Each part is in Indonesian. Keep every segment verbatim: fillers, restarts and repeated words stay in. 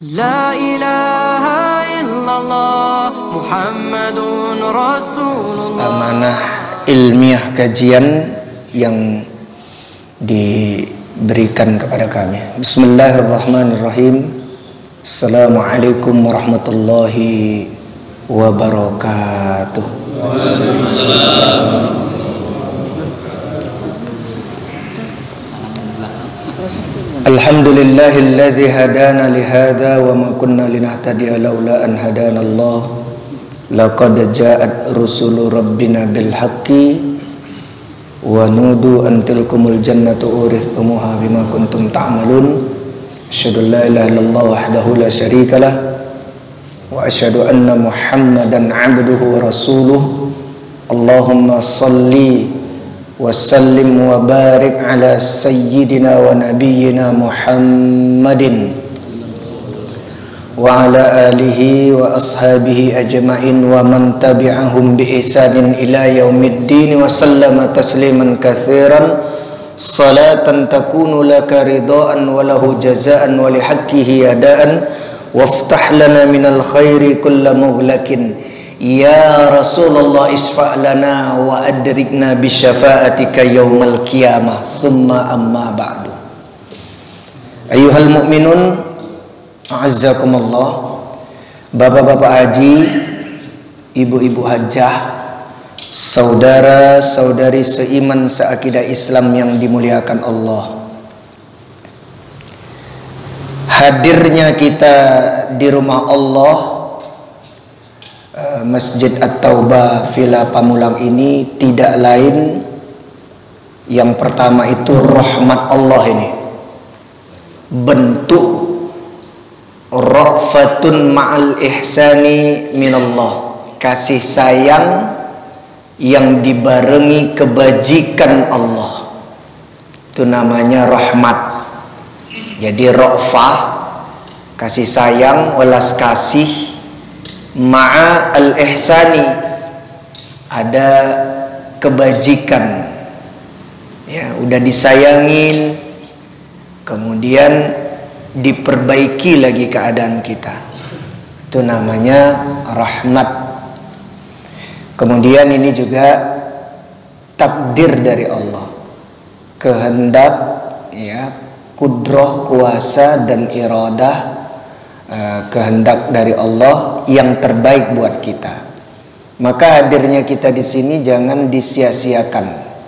La ilaha illallah Muhammadun Rasulullah. Amanah ilmiah kajian yang diberikan kepada kami. Bismillahirrahmanirrahim. Assalamualaikum warahmatullahi wabarakatuh. Waalaikumsalam. Alhamdulillahilladzi hadana lihada wa ma kunna linahtadiya laula an hadana Allah. Laqad ja'at rusulu rabbina bil haqqi wa nudu an tilkumul jannatu uristumuha bima kuntum ta'malun. Asyhadu an la ilaha illallah wahdahu la syarikalah wa asyhadu anna Muhammadan 'abduhu wa rasuluh. Allahumma shalli wa sallim wa barik ala sayyidina wa nabiyyina Muhammadin wa ala alihi wa ashabihi ajma'in wa man tabi'ahum bi ihsanin ila yaumiddin wa sallama tasliman katsiran salatan takunu laka ridaan wa lahu jazaan wa li haqqihi adaan waftah lana minal khairi kulla mughlakin. Ya Rasulullah isfa' lana wa adrikna bi syafa'atika yaumal qiyamah. Thumma amma ba'du. Ayyuhal mu'minun a'azzakumullah. Bapak-bapak haji, ibu-ibu hajjah, saudara-saudari seiman seakidah Islam yang dimuliakan Allah. Hadirnya kita di rumah Allah, Masjid At-Taubah Villa Pamulang ini tidak lain, yang pertama itu rahmat Allah ini, bentuk rafatun ma'al ihsani minallah, kasih sayang yang dibarengi kebajikan Allah, itu namanya rahmat. Jadi rafah, kasih sayang, welas kasih, ma'a al-ihsani, ada kebajikan, ya, udah disayangin, kemudian diperbaiki lagi keadaan kita, itu namanya rahmat. Kemudian ini juga takdir dari Allah, kehendak, ya, kudrah, kuasa dan iradah, kehendak dari Allah yang terbaik buat kita. Maka hadirnya kita di sini jangan disia-siakan.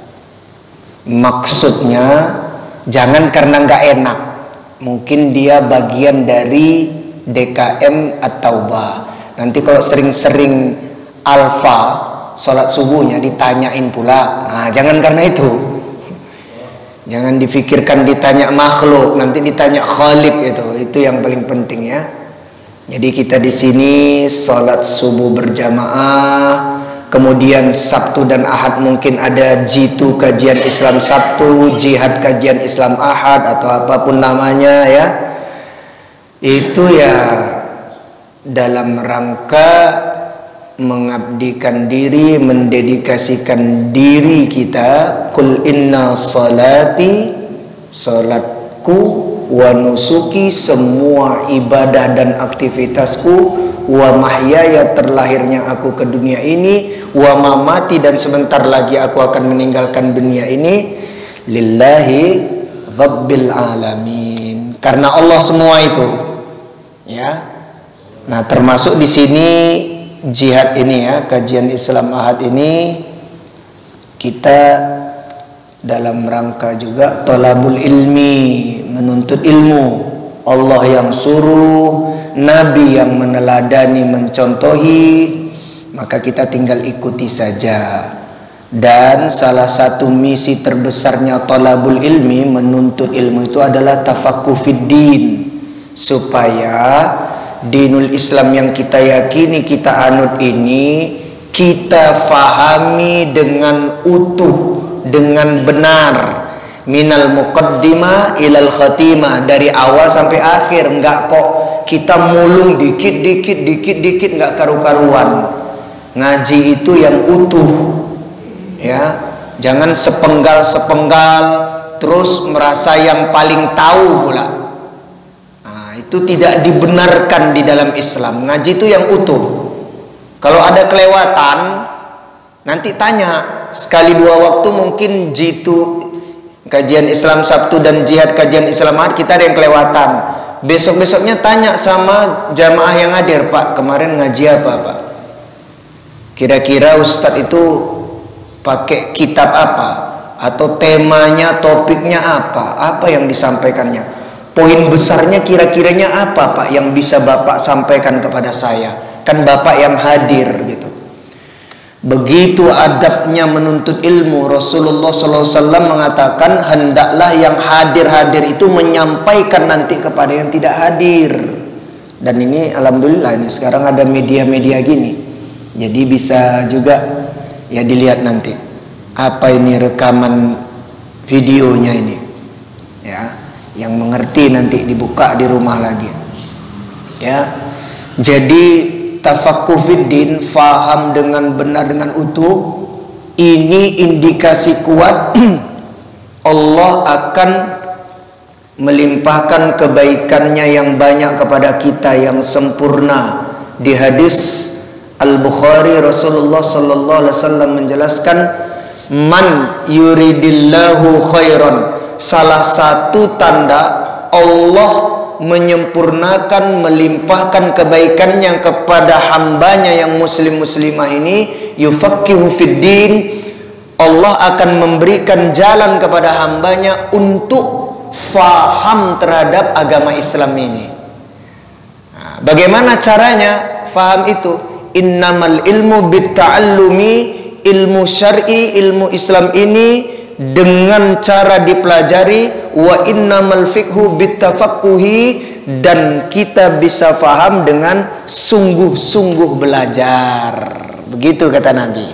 Maksudnya jangan karena nggak enak. Mungkin dia bagian dari D K M At-Taubah. Nanti kalau sering-sering alfa sholat subuhnya ditanyain pula. Nah, jangan karena itu. Jangan difikirkan ditanya makhluk, nanti ditanya Khalik, itu. Itu yang paling penting, ya. Jadi kita di sini sholat subuh berjamaah, kemudian Sabtu dan Ahad mungkin ada jitu kajian Islam Sabtu, jihad kajian Islam Ahad, atau apapun namanya, ya. Itu ya dalam rangka mengabdikan diri, mendedikasikan diri kita. Kul inna salati, salatku, wa nusuki, semua ibadah dan aktivitasku, wa mahyaya, terlahirnya aku ke dunia ini, wa mamati, dan sebentar lagi aku akan meninggalkan dunia ini, lillahi rabbil alamin, karena Allah semua itu, ya. Nah, termasuk di sini jihad ini, ya, kajian Islam Ahad ini, kita dalam rangka juga thalabul ilmi, menuntut ilmu. Allah yang suruh, Nabi yang meneladani, mencontohi, maka kita tinggal ikuti saja. Dan salah satu misi terbesarnya thalabul ilmi, menuntut ilmu itu adalah tafaqquh fid din, supaya dinul Islam yang kita yakini, kita anut ini, kita fahami dengan utuh, dengan benar, minal muqaddimah ilal khatimah, dari awal sampai akhir. Enggak kok kita mulung dikit dikit dikit dikit, enggak karu-karuan. Ngaji itu yang utuh, ya. Jangan sepenggal-sepenggal terus merasa yang paling tahu pula. Nah, itu tidak dibenarkan di dalam Islam. Ngaji itu yang utuh. Kalau ada kelewatan, nanti tanya. Sekali dua waktu mungkin jitu kajian Islam Sabtu dan jihad kajian Islam Ahad kita ada yang kelewatan. Besok-besoknya tanya sama jamaah yang hadir, Pak, kemarin ngaji apa, Pak? Kira-kira Ustadz itu pakai kitab apa? Atau temanya, topiknya apa? Apa yang disampaikannya? Poin besarnya kira-kiranya apa, Pak, yang bisa Bapak sampaikan kepada saya? Kan Bapak yang hadir gitu. Begitu adabnya menuntut ilmu. Rasulullah shallallahu alaihi wasallam mengatakan, hendaklah yang hadir-hadir itu menyampaikan nanti kepada yang tidak hadir. Dan ini alhamdulillah ini sekarang ada media-media gini, jadi bisa juga ya dilihat nanti apa ini rekaman videonya ini ya, yang mengerti nanti dibuka di rumah lagi ya. Jadi tafaqquh fiddin, faham dengan benar dengan utuh, ini indikasi kuat Allah akan melimpahkan kebaikannya yang banyak kepada kita yang sempurna. Di hadis Al-Bukhari Rasulullah sallallahu alaihi wasallam menjelaskan, man yuridillahu khairan, salah satu tanda Allah menyempurnakan, melimpahkan kebaikannya kepada hambanya yang muslim muslimah ini, yufaqihu fiddin, Allah akan memberikan jalan kepada hambanya untuk faham terhadap agama Islam ini. Nah, bagaimana caranya faham itu? Innamal ilmu bitta'allumi, ilmu syar'i, ilmu Islam ini dengan cara dipelajari. Wa innamal fiqhu bittafaqquhi, dan kita bisa faham dengan sungguh-sungguh belajar. Begitu kata Nabi.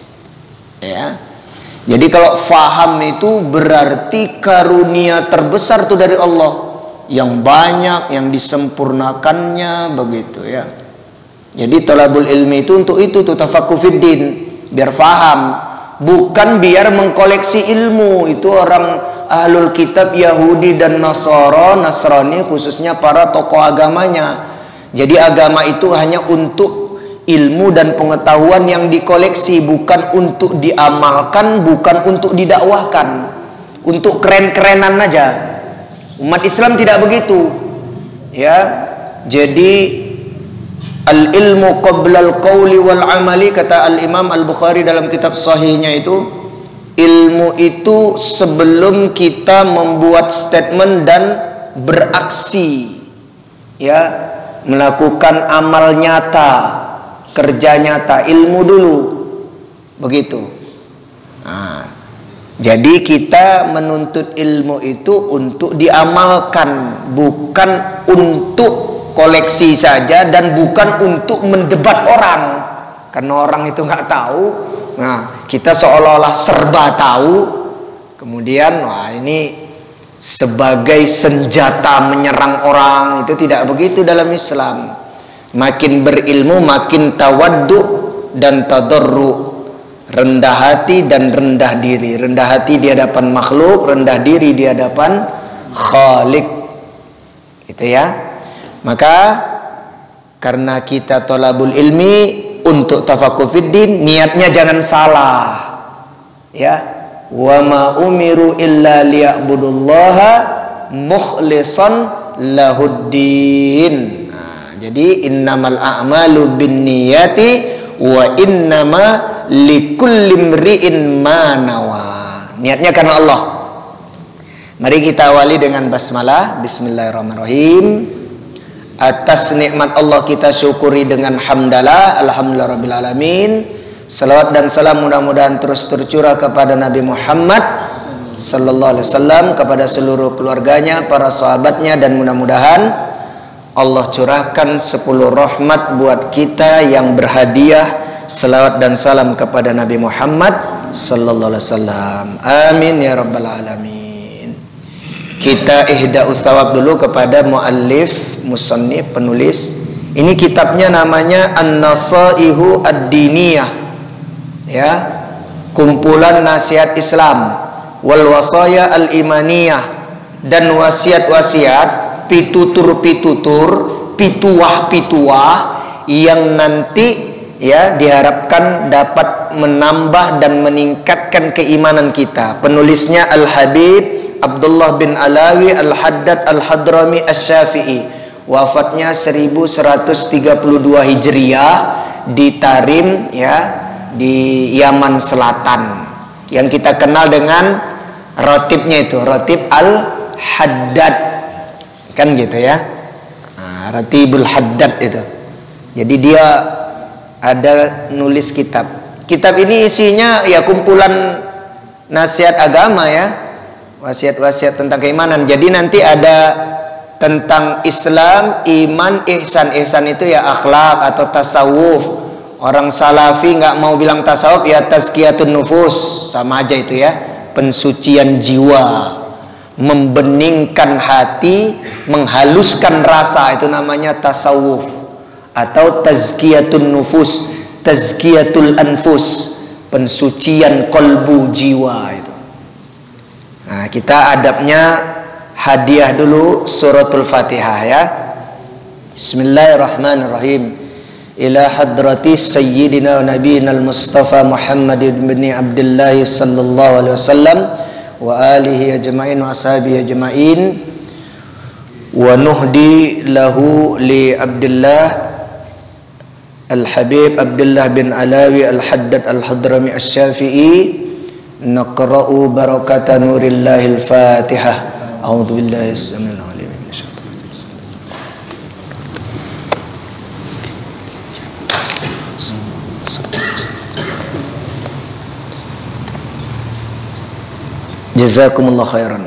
Ya. Jadi kalau faham itu berarti karunia terbesar itu dari Allah, yang banyak, yang disempurnakannya, begitu ya. Jadi talabul ilmi itu untuk itu tuh, tafaqquh fiddin, biar faham, bukan biar mengkoleksi ilmu. Itu orang ahlul kitab Yahudi dan Nasara, Nasrani khususnya para tokoh agamanya. Jadi agama itu hanya untuk ilmu dan pengetahuan yang dikoleksi, bukan untuk diamalkan, bukan untuk didakwahkan, untuk keren-kerenan aja. Umat Islam tidak begitu ya. Jadi al ilmu qabla al qawli wal amali, kata al Imam Al Bukhari dalam kitab sahihnya itu, ilmu itu sebelum kita membuat statement dan beraksi ya, melakukan amal nyata, kerja nyata, ilmu dulu, begitu. Nah, jadi kita menuntut ilmu itu untuk diamalkan, bukan untuk koleksi saja, dan bukan untuk mendebat orang, karena orang itu nggak tahu. Nah, kita seolah-olah serba tahu, kemudian wah ini sebagai senjata menyerang orang. Itu tidak begitu dalam Islam. Makin berilmu makin tawaddu dan tadarru, rendah hati dan rendah diri. Rendah hati di hadapan makhluk, rendah diri di hadapan Khalik. Gitu ya. Maka karena kita thalabul ilmi untuk tafaqquh fiddin, niatnya jangan salah ya. Wa ma umiru illa liya'budullaha mukhlishan lahuddin. Nah, jadi innamal a'malu binniyati wa innama likulli imri'in ma nawa. Niatnya karena Allah. Mari kita awali dengan basmalah. Bismillahirrahmanirrahim. Atas nikmat Allah kita syukuri dengan hamdalah, alhamdulillah rabbil alamin. Salawat dan salam mudah-mudahan terus tercurah kepada Nabi Muhammad sallallahu alaihi wasallam, kepada seluruh keluarganya, para sahabatnya, dan mudah-mudahan Allah curahkan sepuluh rahmat buat kita yang berhadiah salawat dan salam kepada Nabi Muhammad sallallahu alaihi wasallam. Amin ya rabbal alamin. Kita ihda'u thawab dulu kepada muallif, musannif, penulis. Ini kitabnya namanya An-Nasaihu Ad-Diniyah ya, kumpulan nasihat Islam, wal wasaya al-imaniyah, dan wasiat-wasiat pitutur-pitutur, pituah-pituah yang nanti ya diharapkan dapat menambah dan meningkatkan keimanan kita. Penulisnya Al-Habib Abdullah bin Alawi Al-Haddad Al-Hadrami Asy-Syafi'i, wafatnya seribu seratus tiga puluh dua Hijriah di Tarim ya, di Yaman Selatan, yang kita kenal dengan rotibnya itu, Rotib Al-Haddad kan gitu ya. Nah, Ratibul Haddad itu. Jadi dia ada nulis kitab. Kitab ini isinya ya kumpulan nasihat agama ya, wasiat-wasiat tentang keimanan. Jadi nanti ada tentang Islam, iman, ihsan. Ihsan itu ya akhlak atau tasawuf. Orang salafi nggak mau bilang tasawuf ya tazkiyatun nufus, sama aja itu ya, pensucian jiwa, membeningkan hati, menghaluskan rasa, itu namanya tasawuf. Atau tazkiyatun nufus, tazkiyatul anfus, pensucian kolbu jiwa itu. Nah, kita adabnya hadiah dulu suratul Fatihah ya. Bismillahirrahmanirrahim. Ila hadrati sayyidina wa nabiyina al-Mustafa Muhammad bin Abdullah sallallahu alaihi wasallam wa alihi ajma'in wa ashabihi ajma'in, wa nuhdi lahu li Abdullah Al-Habib Abdullah bin Alawi Al-Haddad Al-Hadrami Asy-Syafi'i, naqra'u barakata nurillahil Fatihah. A'udzu billahi as-sami'il 'alim minasyaitonir rajim. Jazakumullah khairan.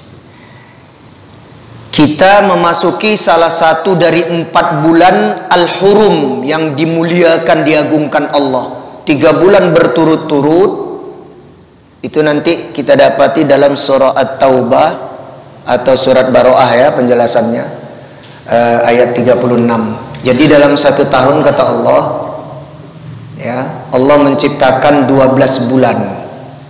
Kita memasuki salah satu dari empat bulan Al-Hurum yang dimuliakan, diagungkan Allah. Tiga bulan berturut-turut. Itu nanti kita dapati dalam surah At-Taubah atau surat Baroah ya penjelasannya, uh, ayat tiga puluh enam. Jadi dalam satu tahun kata Allah ya, Allah menciptakan dua belas bulan.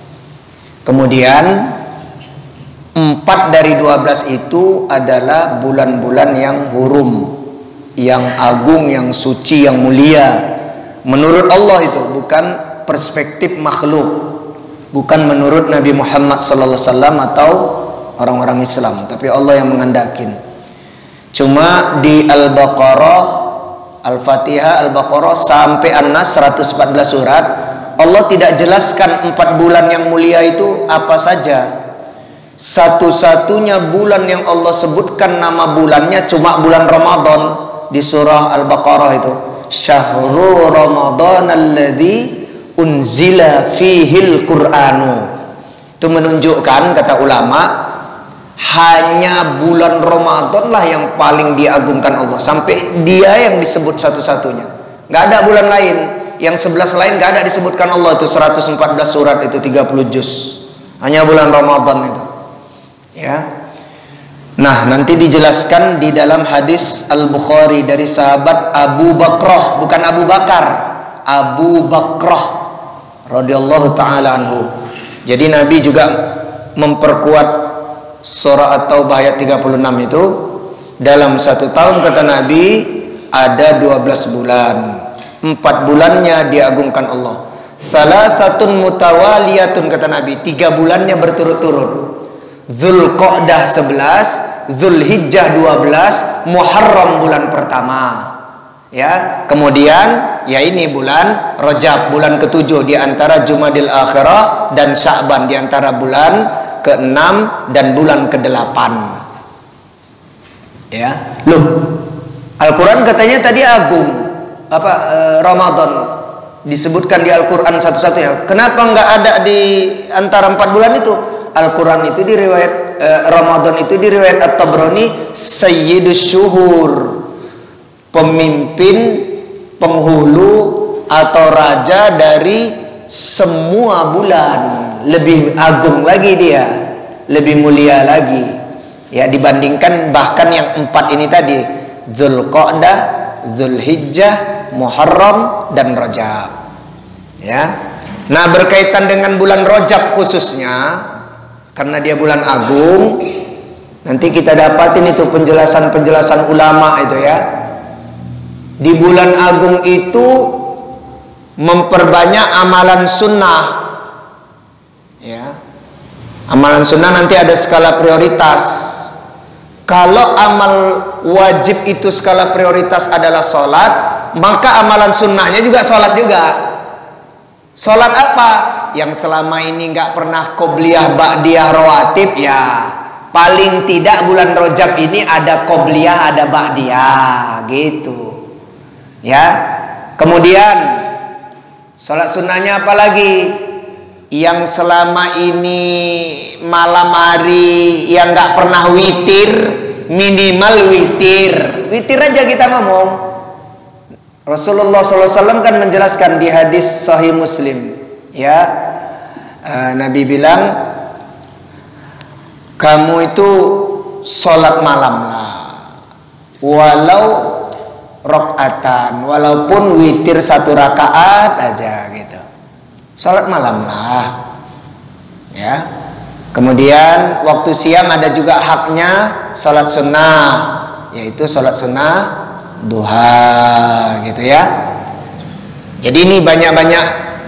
Kemudian empat dari dua belas itu adalah bulan-bulan yang hurum, yang agung, yang suci, yang mulia. Menurut Allah itu, bukan perspektif makhluk, bukan menurut Nabi Muhammad sallallahu alaihi wasallam atau orang-orang Islam, tapi Allah yang menghendakin. Cuma di Al-Baqarah, Al-Fatihah, Al-Baqarah sampai An-Nas seratus empat belas surat, Allah tidak jelaskan empat bulan yang mulia itu apa saja. Satu-satunya bulan yang Allah sebutkan nama bulannya cuma bulan Ramadan di surah Al-Baqarah itu. Syahrul Ramadan alladzi unzila fihil Qur'anu. Itu menunjukkan, kata ulama, hanya bulan Ramadan lah yang paling diagungkan Allah, sampai dia yang disebut satu-satunya. Nggak ada bulan lain. Yang sebelas lain nggak ada disebutkan Allah, itu seratus empat belas surat, itu tiga puluh juz. Hanya bulan Ramadan itu. Ya. Nah, nanti dijelaskan di dalam hadis Al-Bukhari dari sahabat Abu Bakrah, bukan Abu Bakar, Abu Bakrah radhiyallahu taala anhu. Jadi Nabi juga memperkuat surah At-Taubah ayat tiga puluh enam itu. Dalam satu tahun kata Nabi ada dua belas bulan. Empat bulannya diagungkan Allah. Salasatun mutawaliyatun kata Nabi, tiga bulannya berturut-turut. Dzulqa'dah sebelas, Dzulhijjah dua belas, Muharram bulan pertama. Ya, kemudian ya ini bulan Rajab, bulan ketujuh di antara Jumadil Akhirah dan Sya'ban, di antara bulan keenam dan bulan kedelapan. Ya, loh, Al-Quran katanya tadi agung, apa eh, Ramadan disebutkan di Al-Quran satu-satunya. Kenapa nggak ada di antara empat bulan itu? Al-Quran itu di riwayat eh, Ramadan itu di riwayat At-Tabrani Sayyidus Syuhur, pemimpin, penghulu atau raja dari semua bulan. Lebih agung lagi dia, lebih mulia lagi ya, dibandingkan bahkan yang empat ini tadi, Dzulqa'dah, Dzulhijjah, Muharram dan Rajab. Ya. Nah, berkaitan dengan bulan Rajab khususnya, karena dia bulan agung, Nanti kita dapatin itu penjelasan-penjelasan ulama itu ya. Di bulan agung itu memperbanyak amalan sunnah. Ya. Amalan sunnah nanti ada skala prioritas. Kalau amal wajib itu skala prioritas adalah sholat, maka amalan sunnahnya juga sholat juga. Sholat apa? Yang selama ini nggak pernah qobliyah, ba'diyah, rawatib, ya paling tidak bulan Rajab ini ada qobliyah, ada ba'diyah, gitu. Ya. Kemudian sholat sunnahnya apa lagi? Yang selama ini malam hari yang nggak pernah witir, minimal witir. Witir aja kita ngomong. Rasulullah shallallahu alaihi wasallam kan menjelaskan di hadis Sahih Muslim, ya, uh, Nabi bilang, kamu itu sholat malam lah, walau rakaatan, walaupun witir satu rakaat aja gitu. Sholat malam lah, ya. Kemudian waktu siang ada juga haknya sholat sunnah, yaitu sholat sunnah duha, gitu ya. Jadi ini banyak-banyak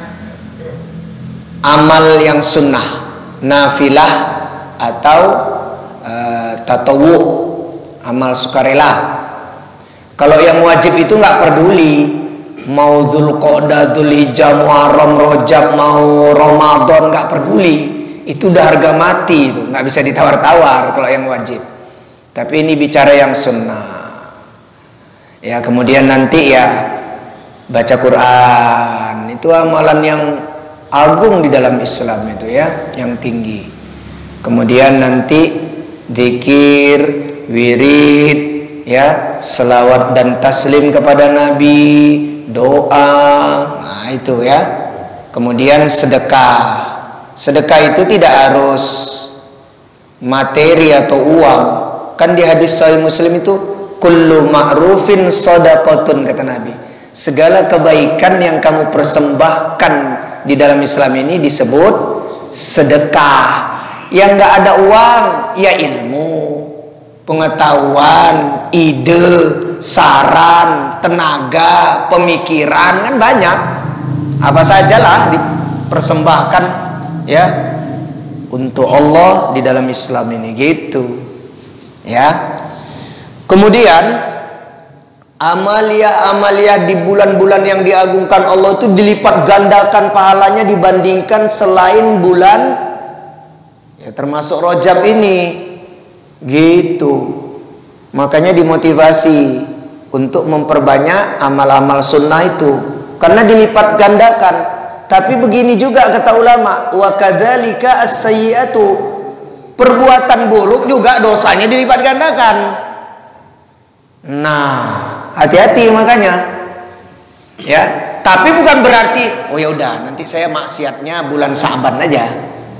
amal yang sunnah, nafilah atau uh, tatawu, amal sukarela. Kalau yang wajib itu nggak peduli, mau Dzulqa'dah, Dzulhijjah, Muharram, Rajab, mau Ramadan, nggak peduli. Itu udah harga mati, itu nggak bisa ditawar-tawar kalau yang wajib. Tapi ini bicara yang sunnah. Ya, kemudian nanti ya baca Quran, itu amalan yang agung di dalam Islam itu ya, yang tinggi. Kemudian nanti zikir, wirid, ya, selawat dan taslim kepada Nabi, doa, nah itu ya. Kemudian sedekah. Sedekah itu tidak harus materi atau uang. Kan di hadis Sahih Muslim itu kullu ma'rufin shadaqatun, kata Nabi. Segala kebaikan yang kamu persembahkan di dalam Islam ini disebut sedekah. Yang nggak ada uang, ya ilmu, pengetahuan, ide, saran, tenaga, pemikiran, kan banyak. Apa sajalah dipersembahkan ya untuk Allah di dalam Islam ini, gitu ya. Kemudian amalia-amalia di bulan-bulan yang diagungkan Allah itu dilipat gandakan pahalanya dibandingkan selain bulan ya, termasuk Rajab ini, gitu. Makanya dimotivasi untuk memperbanyak amal-amal sunnah itu karena dilipat gandakan. Tapi begini juga kata ulama, wa kadzalika as-sayyi'atu, perbuatan buruk juga dosanya dilipat gandakan. Nah, hati-hati makanya. Ya, tapi bukan berarti oh ya udah nanti saya maksiatnya bulan Sa'ban aja.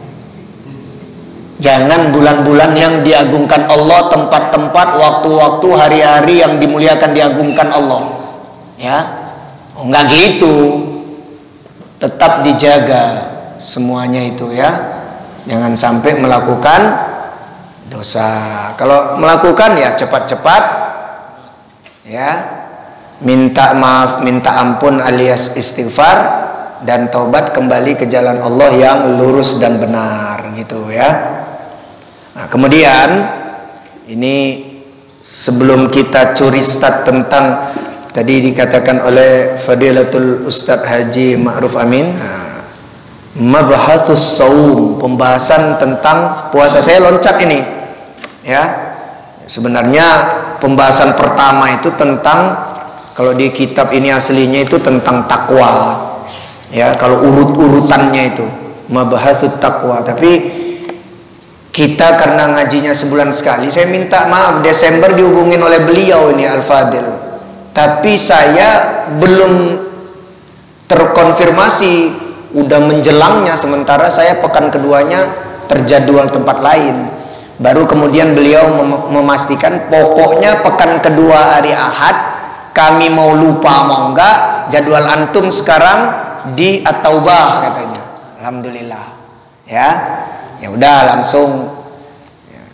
Jangan bulan-bulan yang diagungkan Allah, tempat-tempat, waktu-waktu, hari-hari yang dimuliakan diagungkan Allah. Ya. Oh, enggak gitu. Tetap dijaga semuanya itu ya. Jangan sampai melakukan dosa. Kalau melakukan ya cepat-cepat ya, minta maaf, minta ampun alias istighfar dan taubat kembali ke jalan Allah yang lurus dan benar, gitu ya. Nah, kemudian ini sebelum kita curi start tentang tadi dikatakan oleh Fadilatul Ustadz Haji Ma'ruf Amin, nah, mabhatus saum, pembahasan tentang puasa. Saya loncat ini ya. Sebenarnya pembahasan pertama itu tentang, kalau di kitab ini aslinya itu tentang takwa ya, kalau urut-urutannya itu mabhatsut takwa. Tapi kita karena ngajinya sebulan sekali, saya minta maaf Desember dihubungin oleh beliau ini Al-Fadil, tapi saya belum terkonfirmasi udah menjelangnya, sementara saya pekan keduanya terjadwal tempat lain. Baru kemudian beliau mem memastikan pokoknya pekan kedua hari Ahad, kami mau lupa mau enggak, jadwal antum sekarang di At-Taubah katanya. Alhamdulillah ya. Ya udah langsung ya.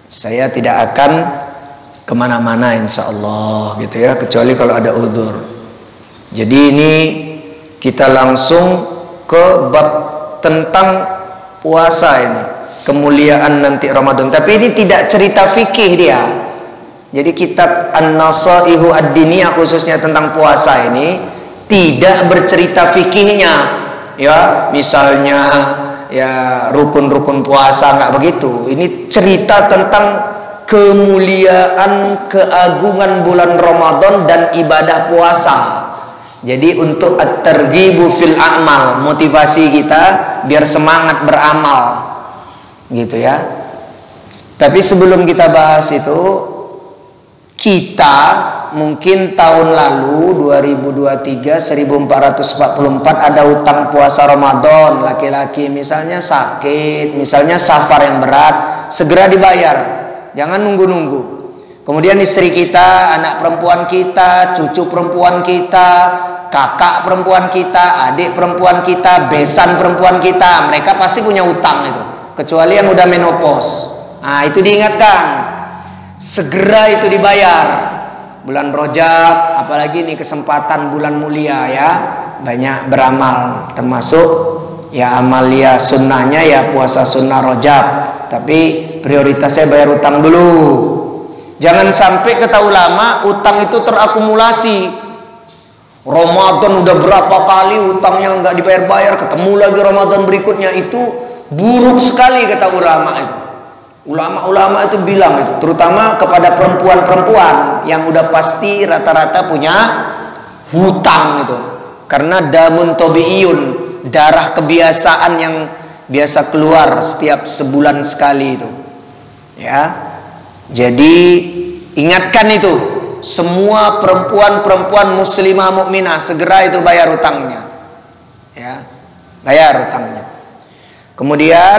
saya tidak akan kemana-mana insya Allah gitu ya, kecuali kalau ada uzur. Jadi ini kita langsung ke bab tentang puasa ini, kemuliaan nanti Ramadan. Tapi ini tidak cerita fikih dia. Jadi kitab An-Nasaihu Ad-Diniyah khususnya tentang puasa ini tidak bercerita fikihnya, ya misalnya ya rukun-rukun puasa, nggak begitu. Ini cerita tentang kemuliaan, keagungan bulan Ramadan dan ibadah puasa. Jadi untuk at-targhibu fil a'mal, motivasi kita biar semangat beramal, gitu ya. Tapi sebelum kita bahas itu, kita mungkin tahun lalu dua ribu dua puluh tiga seribu empat ratus empat puluh empat ada utang puasa Ramadan, laki-laki misalnya sakit, misalnya safar yang berat, segera dibayar, jangan nunggu-nunggu. Kemudian istri kita, anak perempuan kita, cucu perempuan kita, kakak perempuan kita, adik perempuan kita, besan perempuan kita, mereka pasti punya utang itu, kecuali yang udah menopause. Nah itu diingatkan, segera itu dibayar. Bulan Rajab, apalagi ini kesempatan bulan mulia ya, banyak beramal, termasuk ya amalia sunnahnya ya puasa sunnah Rajab. Tapi prioritasnya bayar utang dulu. Jangan sampai kata ulama utang itu terakumulasi. Ramadan udah berapa kali utangnya nggak dibayar-bayar, ketemu lagi Ramadan berikutnya, itu buruk sekali kata ulama itu. Ulama-ulama itu bilang itu, terutama kepada perempuan-perempuan yang udah pasti rata-rata punya hutang itu. Karena damun tobi'iyun, darah kebiasaan yang biasa keluar setiap sebulan sekali itu. Ya. Jadi ingatkan itu, semua perempuan-perempuan muslimah mukminah segera itu bayar hutangnya. Ya. Bayar hutangnya. Kemudian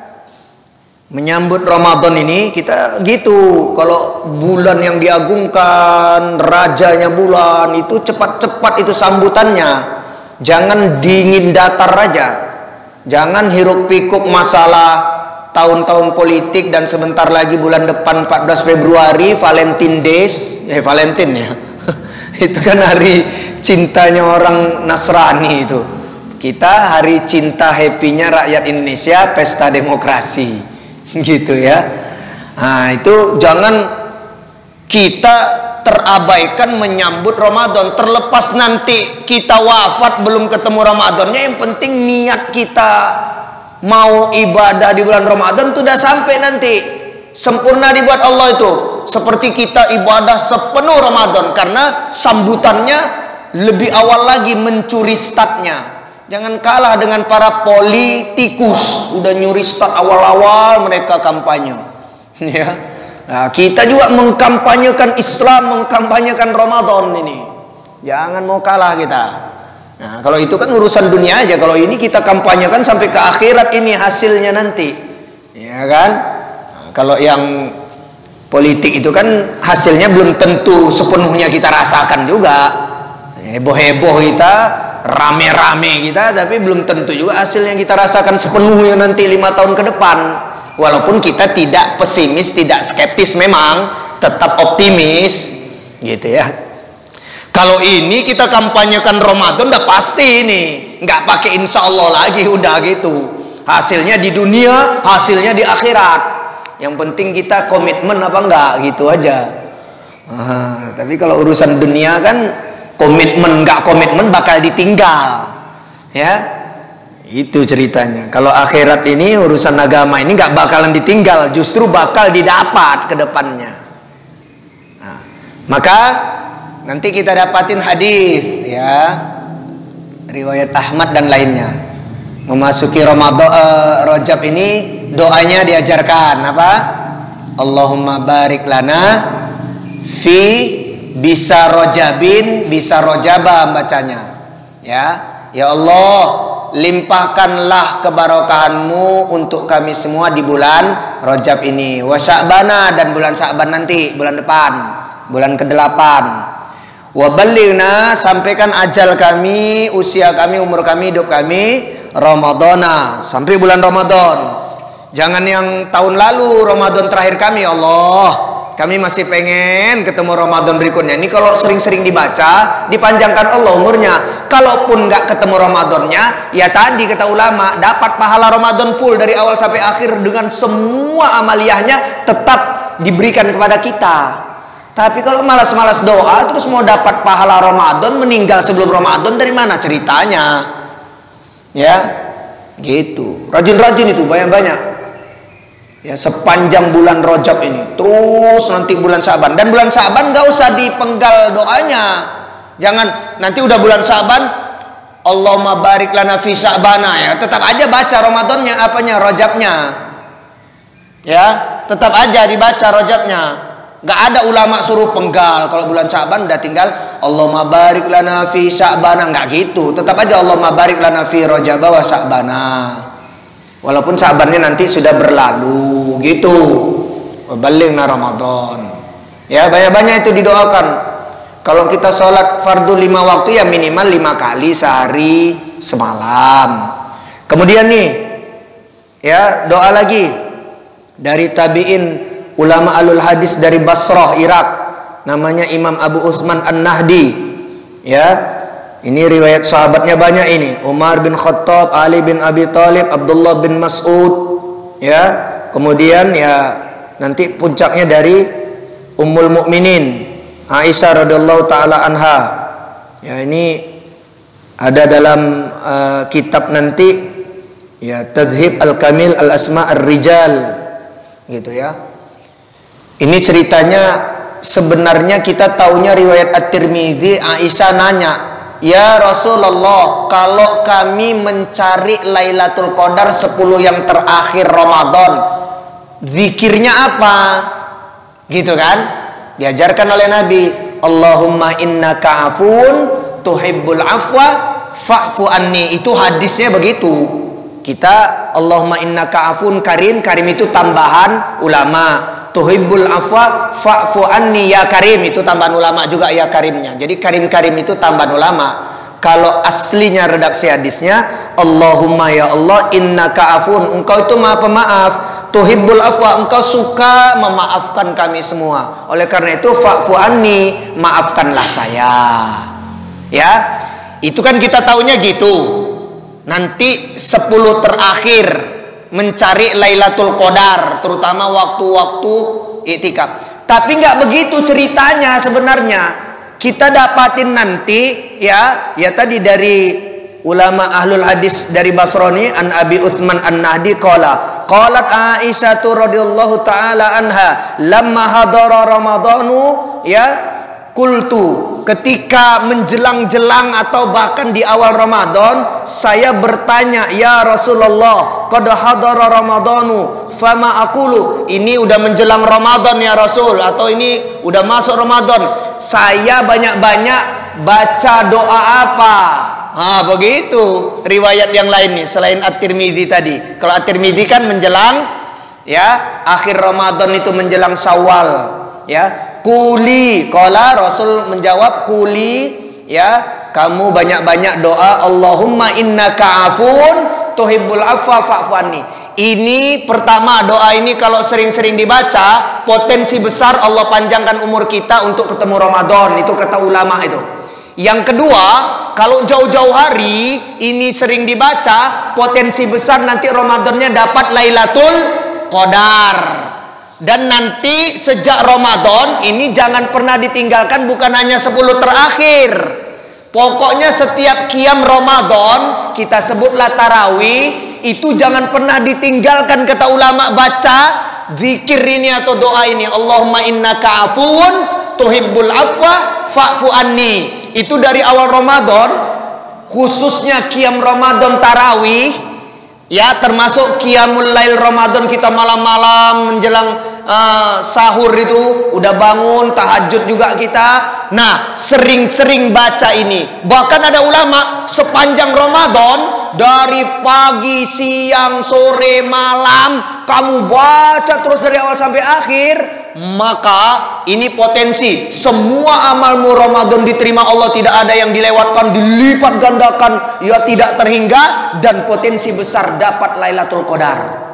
menyambut Ramadan ini kita gitu, kalau bulan yang diagungkan, rajanya bulan, itu cepat-cepat itu sambutannya. Jangan dingin datar aja. Jangan hiruk pikuk masalah tahun-tahun politik dan sebentar lagi bulan depan empat belas Februari Valentine Days, eh Valentine ya. Itu kan hari cintanya orang Nasrani itu. Kita hari cinta happy-nya rakyat Indonesia, pesta demokrasi. Gitu ya. Nah, itu jangan kita terabaikan menyambut Ramadan, terlepas nanti kita wafat belum ketemu Ramadannya, yang penting niat kita mau ibadah di bulan Ramadan itu udah sampai nanti, sempurna dibuat Allah itu. Seperti kita ibadah sepenuh Ramadan, karena sambutannya lebih awal lagi mencuri statnya. Jangan kalah dengan para politikus, udah nyuri stat awal-awal mereka kampanye. Ya. Nah, kita juga mengkampanyekan Islam, mengkampanyekan Ramadan ini. Jangan mau kalah kita. Nah, kalau itu kan urusan dunia aja. Kalau ini kita kampanyekan sampai ke akhirat ini hasilnya nanti. Ya kan? Nah, kalau yang politik itu kan hasilnya belum tentu sepenuhnya kita rasakan juga. Heboh-heboh kita, rame-rame kita, tapi belum tentu juga hasil yang kita rasakan sepenuhnya nanti lima tahun ke depan. Walaupun kita tidak pesimis, tidak skeptis, memang tetap optimis gitu ya. Kalau ini kita kampanyekan Ramadan udah pasti ini, nggak pakai insya Allah lagi, udah gitu. Hasilnya di dunia, hasilnya di akhirat. Yang penting kita komitmen apa enggak, gitu aja. Ah, tapi kalau urusan dunia kan komitmen nggak komitmen bakal ditinggal, ya itu ceritanya. Kalau akhirat ini urusan agama ini nggak bakalan ditinggal, justru bakal didapat ke depannya. Nah, maka nanti kita dapatin hadis ya, riwayat Ahmad dan lainnya. Memasuki Ramadan uh, Rajab ini doanya diajarkan apa? Allahumma barik lana fi bisa rojabin, bisa rojaba bacanya. Ya, ya Allah, limpahkanlah kebarokahanmu untuk kami semua di bulan Rajab ini. Wa Sya'bana, dan bulan Sya'ban nanti, bulan depan, bulan kedelapan. Wa ballighna, sampaikan ajal kami, usia kami, umur kami, hidup kami, Ramadana, sampai bulan Ramadan. Jangan yang tahun lalu Ramadan terakhir kami, ya Allah, kami masih pengen ketemu Ramadan berikutnya. Ini kalau sering-sering dibaca, dipanjangkan Allah umurnya. Kalaupun nggak ketemu Ramadannya, ya tadi kata ulama, dapat pahala Ramadan full dari awal sampai akhir dengan semua amaliyahnya tetap diberikan kepada kita. Tapi kalau malas-malas doa terus mau dapat pahala Ramadan, meninggal sebelum Ramadan, dari mana ceritanya? Ya, gitu. Rajin-rajin itu banyak-banyak. Ya, sepanjang bulan Rajab ini, terus nanti bulan Syaban, dan bulan Syaban gak usah dipenggal doanya. Jangan nanti udah bulan Syaban, Allahumma barik lana fi Sya'bana, ya tetap aja baca Ramadannya, apanya, Rajabnya, ya tetap aja dibaca Rajabnya. Gak ada ulama suruh penggal. Kalau bulan Syaban udah tinggal Allahumma barik lana fi Sya'bana, nggak gitu. Tetap aja Allahumma barik lana fi Rajab wa Sya'bana, walaupun Syabannya nanti sudah berlalu, gitu. Baligna Ramadan. Ya, banyak-banyak itu didoakan. Kalau kita sholat fardu lima waktu, ya minimal lima kali sehari semalam. Kemudian nih, ya doa lagi dari tabi'in, ulama alul hadis dari Basrah, Irak, namanya Imam Abu Utsman An-Nahdi. Ya, ini riwayat sahabatnya banyak ini. Umar bin Khattab, Ali bin Abi Thalib, Abdullah bin Mas'ud. Ya, kemudian ya nanti puncaknya dari Ummul Mukminin Aisyah radhiyallahu taala anha. Ya, ini ada dalam uh, kitab nanti, ya, Tadhhib Al-Kamil Al-Asma' Ar-Rijal, gitu ya. Ini ceritanya sebenarnya kita taunya riwayat At-Tirmidzi. Aisyah nanya, ya Rasulullah, kalau kami mencari Lailatul Qadar sepuluh yang terakhir Ramadan, zikirnya apa? Gitu kan? Diajarkan oleh Nabi, Allahumma innaka afun tuhibbul afwa fa'fu anni. Itu hadisnya begitu. Kita Allahumma innaka afun karim, karim itu tambahan ulama. Tuhibbul afwa fa'fu anni ya karim, itu tambahan ulama juga ya karimnya. Jadi karim-karim itu tambahan ulama. Kalau aslinya redaksi hadisnya, Allahumma ya Allah innaka afun, engkau itu maha pemaaf, tuhibbul afwa, engkau suka memaafkan kami semua. Oleh karena itu fa'fu anni, maafkanlah saya. Ya, itu kan kita taunya gitu. Nanti sepuluh terakhir mencari Lailatul Qadar, terutama waktu-waktu iktikaf. Tapi nggak begitu ceritanya sebenarnya. Kita dapatin nanti, ya, ya tadi dari ulama ahlul hadis dari Basroni, an Abi Utsman An-Nahdi qala qalat Aisyah radhiyallahu taala anha lamma hadara ramadhanu, ya, qultu, ketika menjelang-jelang atau bahkan di awal Ramadan, saya bertanya, ya Rasulullah, qad hadara ramadhanu fama aqulu, ini udah menjelang Ramadan ya Rasul, atau ini udah masuk Ramadan, saya banyak-banyak baca doa apa? Ah, begitu riwayat yang lain nih selain At-Tirmidzi tadi. Kalau At-Tirmidzi kan menjelang, ya, akhir Ramadan itu menjelang Syawal, ya. Kuli, qala Rasul menjawab, kuli, ya, kamu banyak-banyak doa Allahumma innaka afun tuhibbul afwa fa'fu anni. Ini pertama, doa ini kalau sering-sering dibaca, potensi besar Allah panjangkan umur kita untuk ketemu Ramadan, itu kata ulama itu. Yang kedua, kalau jauh-jauh hari ini sering dibaca, potensi besar nanti Ramadannya dapat Lailatul Qadar. Dan nanti sejak Ramadan ini jangan pernah ditinggalkan, bukan hanya sepuluh terakhir. Pokoknya setiap qiyam Ramadan, kita sebutlah tarawih, itu jangan pernah ditinggalkan, kata ulama, baca zikir ini atau doa ini, Allahumma innaka afun tuhibbul afwa fa'fu anni. Itu dari awal Ramadan, khususnya qiyam Ramadan tarawih, ya, termasuk qiyamul lail Ramadan, kita malam-malam menjelang uh, sahur itu udah bangun tahajud juga kita. Nah, sering-sering baca ini. Bahkan ada ulama sepanjang Ramadan, dari pagi, siang, sore, malam, kamu baca terus dari awal sampai akhir, maka ini potensi semua amalmu Ramadan diterima Allah, tidak ada yang dilewatkan, dilipat gandakan, ya, tidak terhingga, dan potensi besar dapat Lailatul Qadar.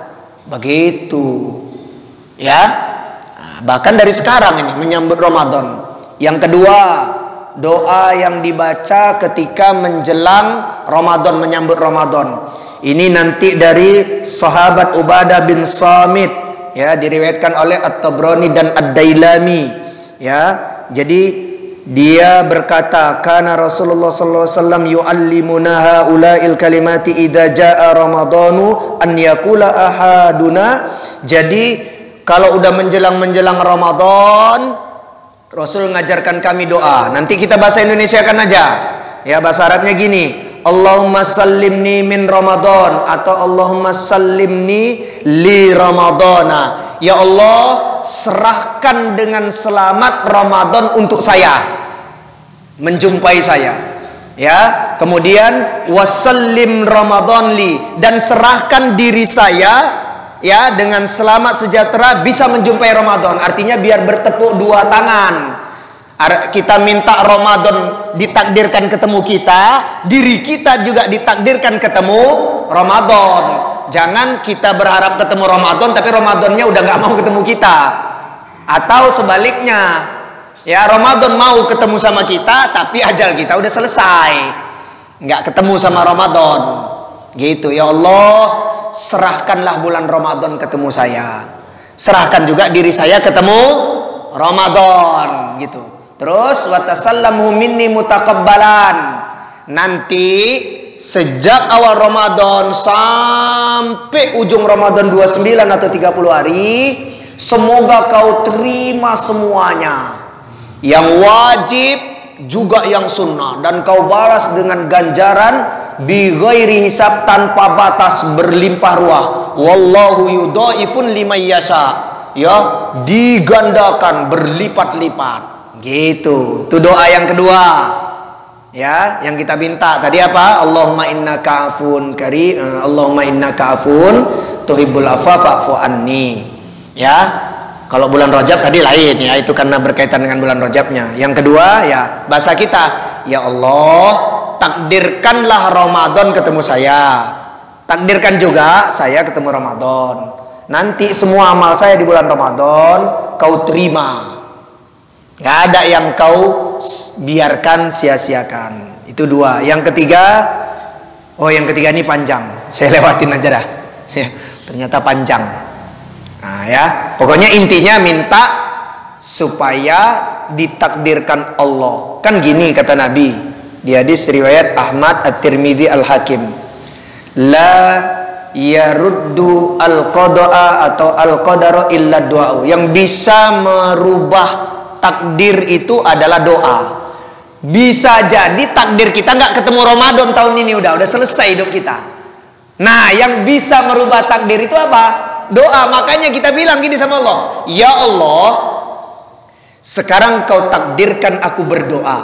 Begitu. Ya. Nah, bahkan dari sekarang ini menyambut Ramadan. Yang kedua, doa yang dibaca ketika menjelang Ramadan, menyambut Ramadan. Ini nanti dari sahabat Ubadah bin Samit, ya, diriwayatkan oleh At-Tabrani dan Ad-Dailami, ya. Jadi dia berkata, kana Rasulullah sallallahu alaihi wasallam yu'allimuna haula'il kalimati idza jaa ramadhanu an yaqula ahaduna. Jadi kalau udah menjelang-menjelang Ramadan, Rasul ngajarkan kami doa. Nanti kita bahasa Indonesia kan aja. Ya, bahasa Arabnya gini, Allahumma sallimni min Ramadan, atau Allahumma sallimni li Ramadana. Ya Allah, serahkan dengan selamat Ramadan untuk saya, menjumpai saya. Ya, kemudian wasallim Ramadan li, dan serahkan diri saya, ya, dengan selamat sejahtera bisa menjumpai Ramadan. Artinya biar bertepuk dua tangan. Kita minta Ramadan ditakdirkan ketemu kita, diri kita juga ditakdirkan ketemu Ramadan. Jangan kita berharap ketemu Ramadan tapi Ramadannya udah nggak mau ketemu kita. Atau sebaliknya, ya, Ramadan mau ketemu sama kita tapi ajal kita udah selesai, nggak ketemu sama Ramadan. Gitu. Ya Allah, serahkanlah bulan Ramadan ketemu saya, serahkan juga diri saya ketemu Ramadan. Gitu. Terus watasallamu minni mutakabbalan. Nanti sejak awal Ramadan sampai ujung Ramadan dua puluh sembilan atau tiga puluh hari, semoga kau terima semuanya, yang wajib juga yang sunnah, dan kau balas dengan ganjaran bi ghairi hisab, tanpa batas, berlimpah ruah. Wallahu yudhaifun liman yasha, ya, digandakan, berlipat-lipat. Gitu. Itu doa yang kedua, ya, yang kita minta tadi apa? Allahumma innaka afun karim, Allahumma innaka afun tuhibbul afwa fa'fu anni. Ya, kalau bulan Rajab tadi lain, ya, itu karena berkaitan dengan bulan Rajabnya. Yang kedua, ya, bahasa kita, ya Allah, takdirkanlah Ramadan ketemu saya, takdirkan juga saya ketemu Ramadan. Nanti semua amal saya di bulan Ramadan kau terima, nggak ada yang kau biarkan sia-siakan. Itu dua. Yang ketiga, oh yang ketiga ini panjang, saya lewatin aja dah. Ya, ternyata panjang. Nah, ya, pokoknya intinya minta supaya ditakdirkan Allah. Kan gini kata Nabi di hadis riwayat Ahmad, At-Tirmidzi, Al-Hakim, la yaruddu al-qada'a atau al-qadara illa du'a. Yang bisa merubah takdir itu adalah doa. Bisa jadi takdir kita nggak ketemu Ramadan tahun ini, udah udah selesai hidup kita. Nah, yang bisa merubah takdir itu apa? Doa. Makanya kita bilang gini sama Allah, ya Allah, sekarang kau takdirkan aku berdoa.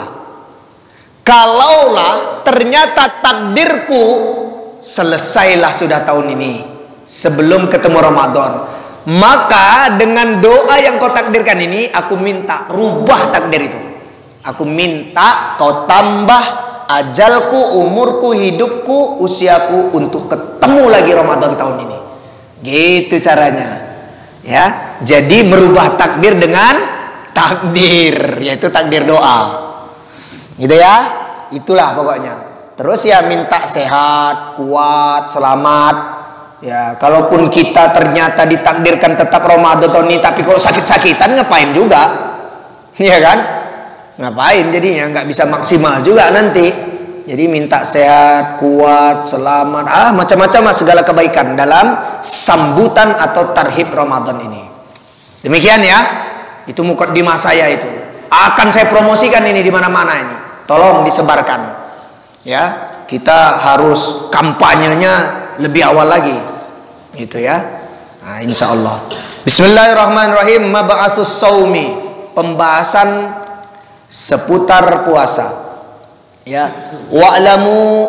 Kalaulah ternyata takdirku selesailah sudah tahun ini sebelum ketemu Ramadan, maka dengan doa yang kau takdirkan ini, aku minta rubah takdir itu. Aku minta kau tambah ajalku, umurku, hidupku, usiaku untuk ketemu lagi Ramadan tahun ini. Gitu caranya. Ya, jadi merubah takdir dengan takdir, yaitu takdir doa. Gitu ya. Itulah pokoknya. Terus ya minta sehat, kuat, selamat. Ya, kalaupun kita ternyata ditakdirkan tetap Ramadan tahun ini, tapi kalau sakit-sakitan ngapain juga? Iya kan? Ngapain jadinya? Nggak bisa maksimal juga nanti. Jadi minta sehat, kuat, selamat, ah macam-macam lah, segala kebaikan dalam sambutan atau tarhib Ramadan ini. Demikian ya. Itu mukaddimah saya itu. Akan saya promosikan ini di mana-mana ini. Tolong disebarkan. Ya, kita harus kampanyenya lebih awal lagi, gitu ya. Nah, insya Allah. Bismillahirrahmanirrahim. Mab'atsus saumi, pembahasan seputar puasa. Ya, wa'lamu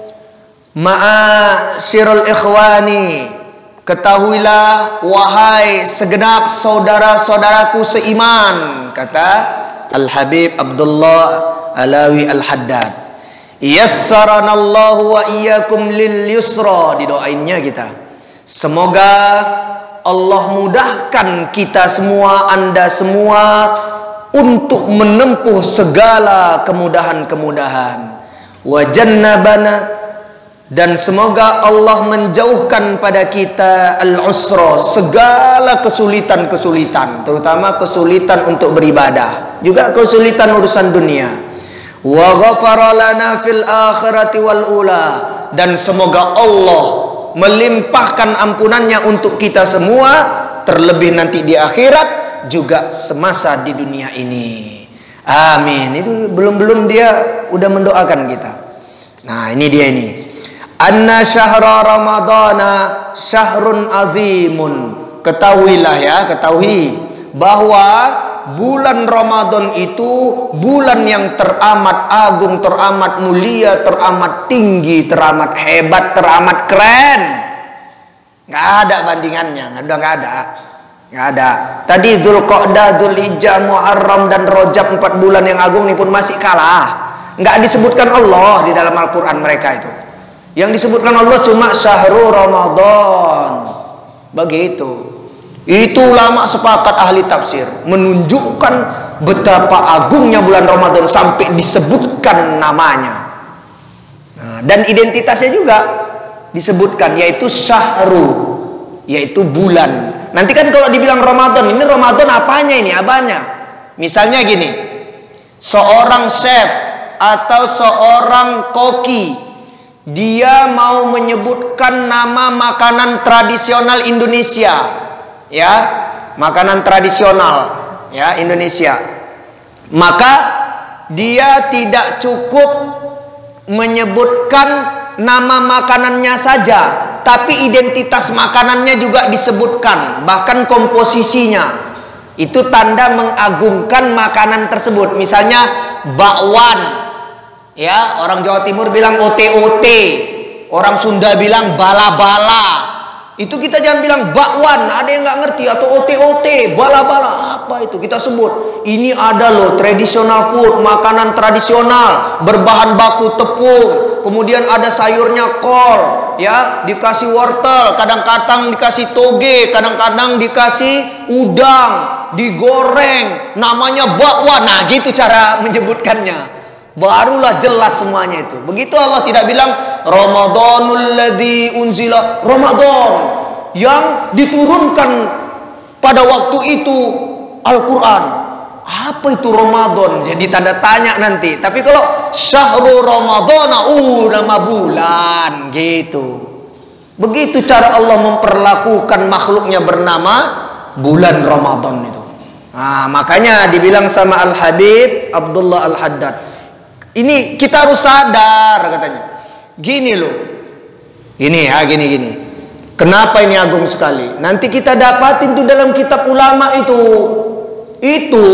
ma'asyirul ikhwani, ketahuilah wahai segenap saudara-saudaraku seiman, kata Al-Habib Abdullah Alawi Al-Haddad. Yassaranallahu wa iyyakum lil yusra, didoainnya kita. Semoga Allah mudahkan kita semua, Anda semua, untuk menempuh segala kemudahan-kemudahan. Wa jannabana, dan semoga Allah menjauhkan pada kita al-usra, segala kesulitan-kesulitan, terutama kesulitan untuk beribadah, juga kesulitan urusan dunia. Wa ghafara lana fil akhirati wal ula, dan semoga Allah melimpahkan ampunannya untuk kita semua, terlebih nanti di akhirat, juga semasa di dunia ini. Amin. Itu belum-belum dia udah mendoakan kita. Nah, ini dia ini. Anna syahra ramadana syahrun azimun. Ketahuilah ya, ketahui bahwa bulan Ramadan itu bulan yang teramat agung, teramat mulia, teramat tinggi, teramat hebat, teramat keren. Nggak ada bandingannya, udah nggak ada. Nggak ada. Tadi Dzulqa'dah, Dzulhijjah, Muharram dan Rajab, empat bulan yang agung ini pun masih kalah. Nggak disebutkan Allah di dalam Al-Quran mereka itu. Yang disebutkan Allah cuma syahrul Ramadan. Begitu. Itu ulama sepakat, ahli tafsir menunjukkan betapa agungnya bulan Ramadan sampai disebutkan namanya. Nah, dan identitasnya juga disebutkan, yaitu syahru, yaitu bulan. Nanti kan kalau dibilang Ramadan, ini Ramadan apanya ini? Abanya. Misalnya gini, seorang chef atau seorang koki, dia mau menyebutkan nama makanan tradisional Indonesia, ya, makanan tradisional, ya, Indonesia. Maka dia tidak cukup menyebutkan nama makanannya saja, tapi identitas makanannya juga disebutkan, bahkan komposisinya. Itu tanda mengagungkan makanan tersebut. Misalnya bakwan, ya, orang Jawa Timur bilang ote-ote, orang Sunda bilang bala-bala. Itu kita jangan bilang bakwan, ada yang nggak ngerti, atau ote-ote, bala-bala, apa itu kita sebut. Ini ada loh traditional food, makanan tradisional berbahan baku tepung, kemudian ada sayurnya kol, ya, dikasih wortel, kadang-kadang dikasih toge, kadang-kadang dikasih udang, digoreng, namanya bakwan. Nah, gitu cara menyebutkannya. Barulah jelas semuanya itu. Begitu Allah tidak bilang Ramadanul ladzi unzila, Ramadan yang diturunkan pada waktu itu Al-Quran. Apa itu Ramadan? Jadi tanda tanya nanti. Tapi kalau syahrul Ramadana, uh nama bulan gitu. Begitu cara Allah memperlakukan makhluknya bernama bulan Ramadan itu. Nah, makanya dibilang sama Al-Habib Abdullah Al-Haddad, ini kita harus sadar katanya. Gini loh. Ini ya, gini gini. Kenapa ini agung sekali? Nanti kita dapatin tuh dalam kitab ulama itu. Itu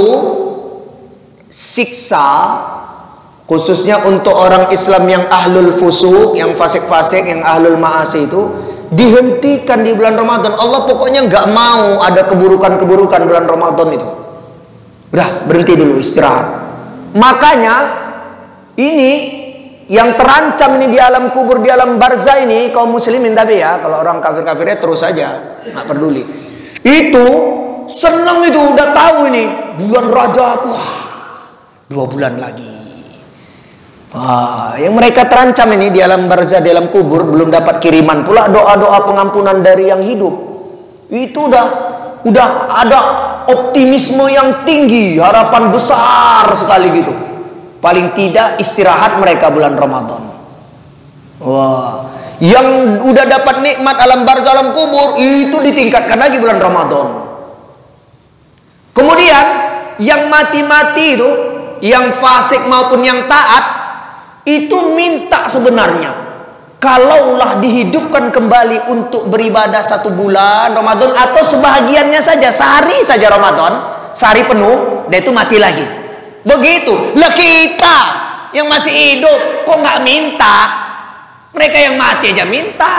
siksa khususnya untuk orang Islam yang ahlul fusuk, yang fasik-fasik, yang ahlul ma'asi itu dihentikan di bulan Ramadan. Allah pokoknya nggak mau ada keburukan-keburukan bulan Ramadan itu. Udah, berhenti dulu, istirahat. Makanya ini yang terancam ini di alam kubur, di alam barzah ini kaum muslimin, tapi ya kalau orang kafir-kafirnya terus saja nggak peduli. Itu seneng, itu udah tahu ini bulan Rajab, wah dua bulan lagi. Wah, yang mereka terancam ini di alam barzah, di alam kubur, belum dapat kiriman pula doa-doa pengampunan dari yang hidup. Itu udah udah ada optimisme yang tinggi, harapan besar sekali gitu. Paling tidak istirahat mereka bulan Ramadan. Wah, yang udah dapat nikmat alam barzah, alam kubur, itu ditingkatkan lagi bulan Ramadan. Kemudian yang mati-mati itu, yang fasik maupun yang taat, itu minta sebenarnya, kalaulah dihidupkan kembali untuk beribadah satu bulan Ramadan, atau sebahagiannya saja, sehari saja Ramadan, sehari penuh, dan itu mati lagi. Begitu. Lah kita yang masih hidup kok nggak minta? Mereka yang mati aja minta.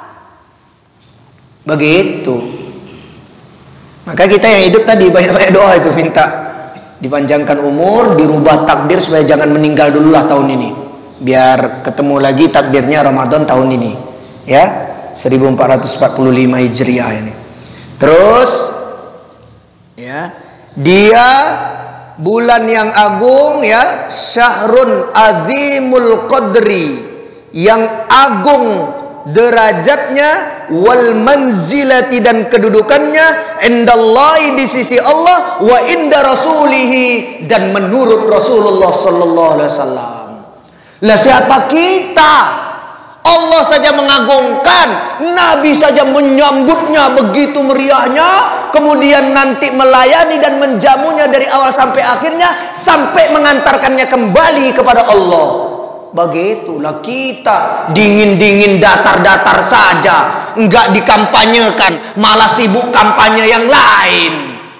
Begitu. Maka kita yang hidup tadi banyak-banyak doa itu, minta dipanjangkan umur, dirubah takdir supaya jangan meninggal dulu lah tahun ini, biar ketemu lagi takdirnya Ramadan tahun ini, ya. seribu empat ratus empat puluh lima Hijriah ini. Terus ya, dia bulan yang agung ya, syahrun azimul qadri, yang agung derajatnya, wal manzilati dan kedudukannya, indallahi di sisi Allah, wa inda rasulihi dan menurut Rasulullah sallallahu alaihi wasallam. Lah siapa kita? Allah saja mengagungkan, Nabi saja menyambutnya begitu meriahnya, kemudian nanti melayani dan menjamunya dari awal sampai akhirnya, sampai mengantarkannya kembali kepada Allah. Begitulah kita, dingin-dingin datar-datar saja, enggak dikampanyekan, malah sibuk kampanye yang lain.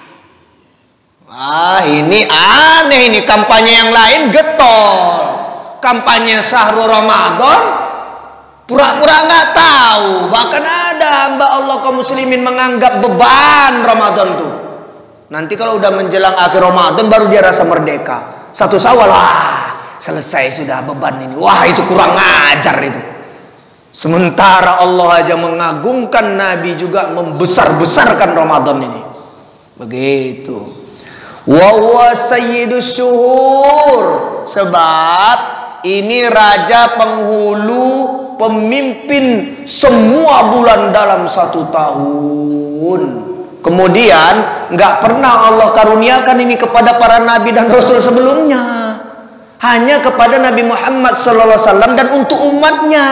Ah, ini aneh ini, kampanye yang lain getol. Kampanye Syahrul Ramadan pura-pura nggak tahu. Bahkan ada hamba Allah kaum muslimin menganggap beban Ramadan tuh. Nanti kalau udah menjelang akhir Ramadan baru dia rasa merdeka. Satu Syawal, wah selesai sudah beban ini. Wah itu kurang ajar itu. Sementara Allah aja mengagungkan, Nabi juga membesar-besarkan Ramadan ini. Begitu. Wa huwa sayyidus syuhur, sebab ini raja penghulu, pemimpin semua bulan dalam satu tahun. Kemudian nggak pernah Allah karuniakan ini kepada para nabi dan rasul sebelumnya, hanya kepada Nabi Muhammad sallallahu alaihi wasallam dan untuk umatnya.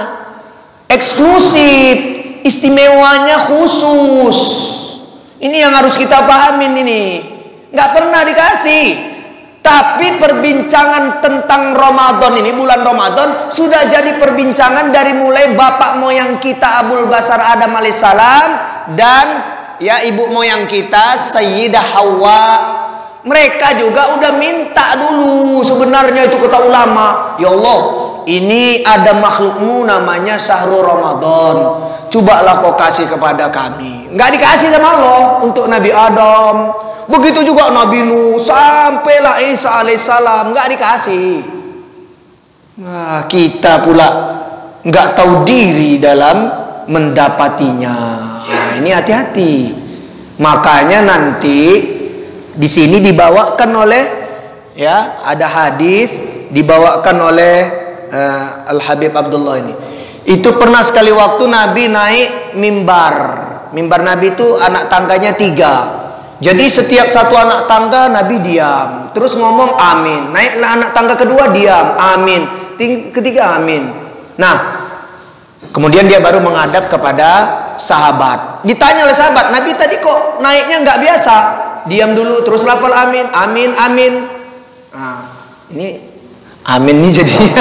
Eksklusif, istimewanya khusus. Ini yang harus kita pahamin ini. Nggak pernah dikasih. Tapi perbincangan tentang Ramadan ini, bulan Ramadan, sudah jadi perbincangan dari mulai bapak moyang kita Abul Basar Adam alaihissalam dan ya ibu moyang kita Sayyidah Hawa. Mereka juga udah minta dulu sebenarnya itu kata ulama, ya Allah, ini ada makhlukmu namanya Syahrul Ramadan, cobalah kau kasih kepada kami. Nggak dikasih sama Allah untuk Nabi Adam. Begitu juga Nabi Nuh, sampailah Isa alaihissalam, nggak dikasih. Nah, kita pula nggak tahu diri dalam mendapatinya. Nah, ini hati-hati. Makanya nanti di sini dibawakan oleh ya, ada hadis dibawakan oleh uh, Al Habib Abdullah ini. Itu pernah sekali waktu Nabi naik mimbar. Mimbar Nabi itu anak tangganya tiga. Jadi setiap satu anak tangga Nabi diam, terus ngomong amin. Naiklah anak tangga kedua diam, amin. Ketiga amin. Nah, kemudian dia baru menghadap kepada sahabat. Ditanya oleh sahabat, Nabi tadi kok naiknya nggak biasa? Diam dulu, terus lafal amin, amin, amin. Nah, ini amin nih jadinya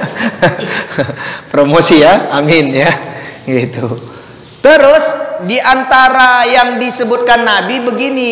promosi ya, amin ya, gitu. Terus di antara yang disebutkan Nabi begini.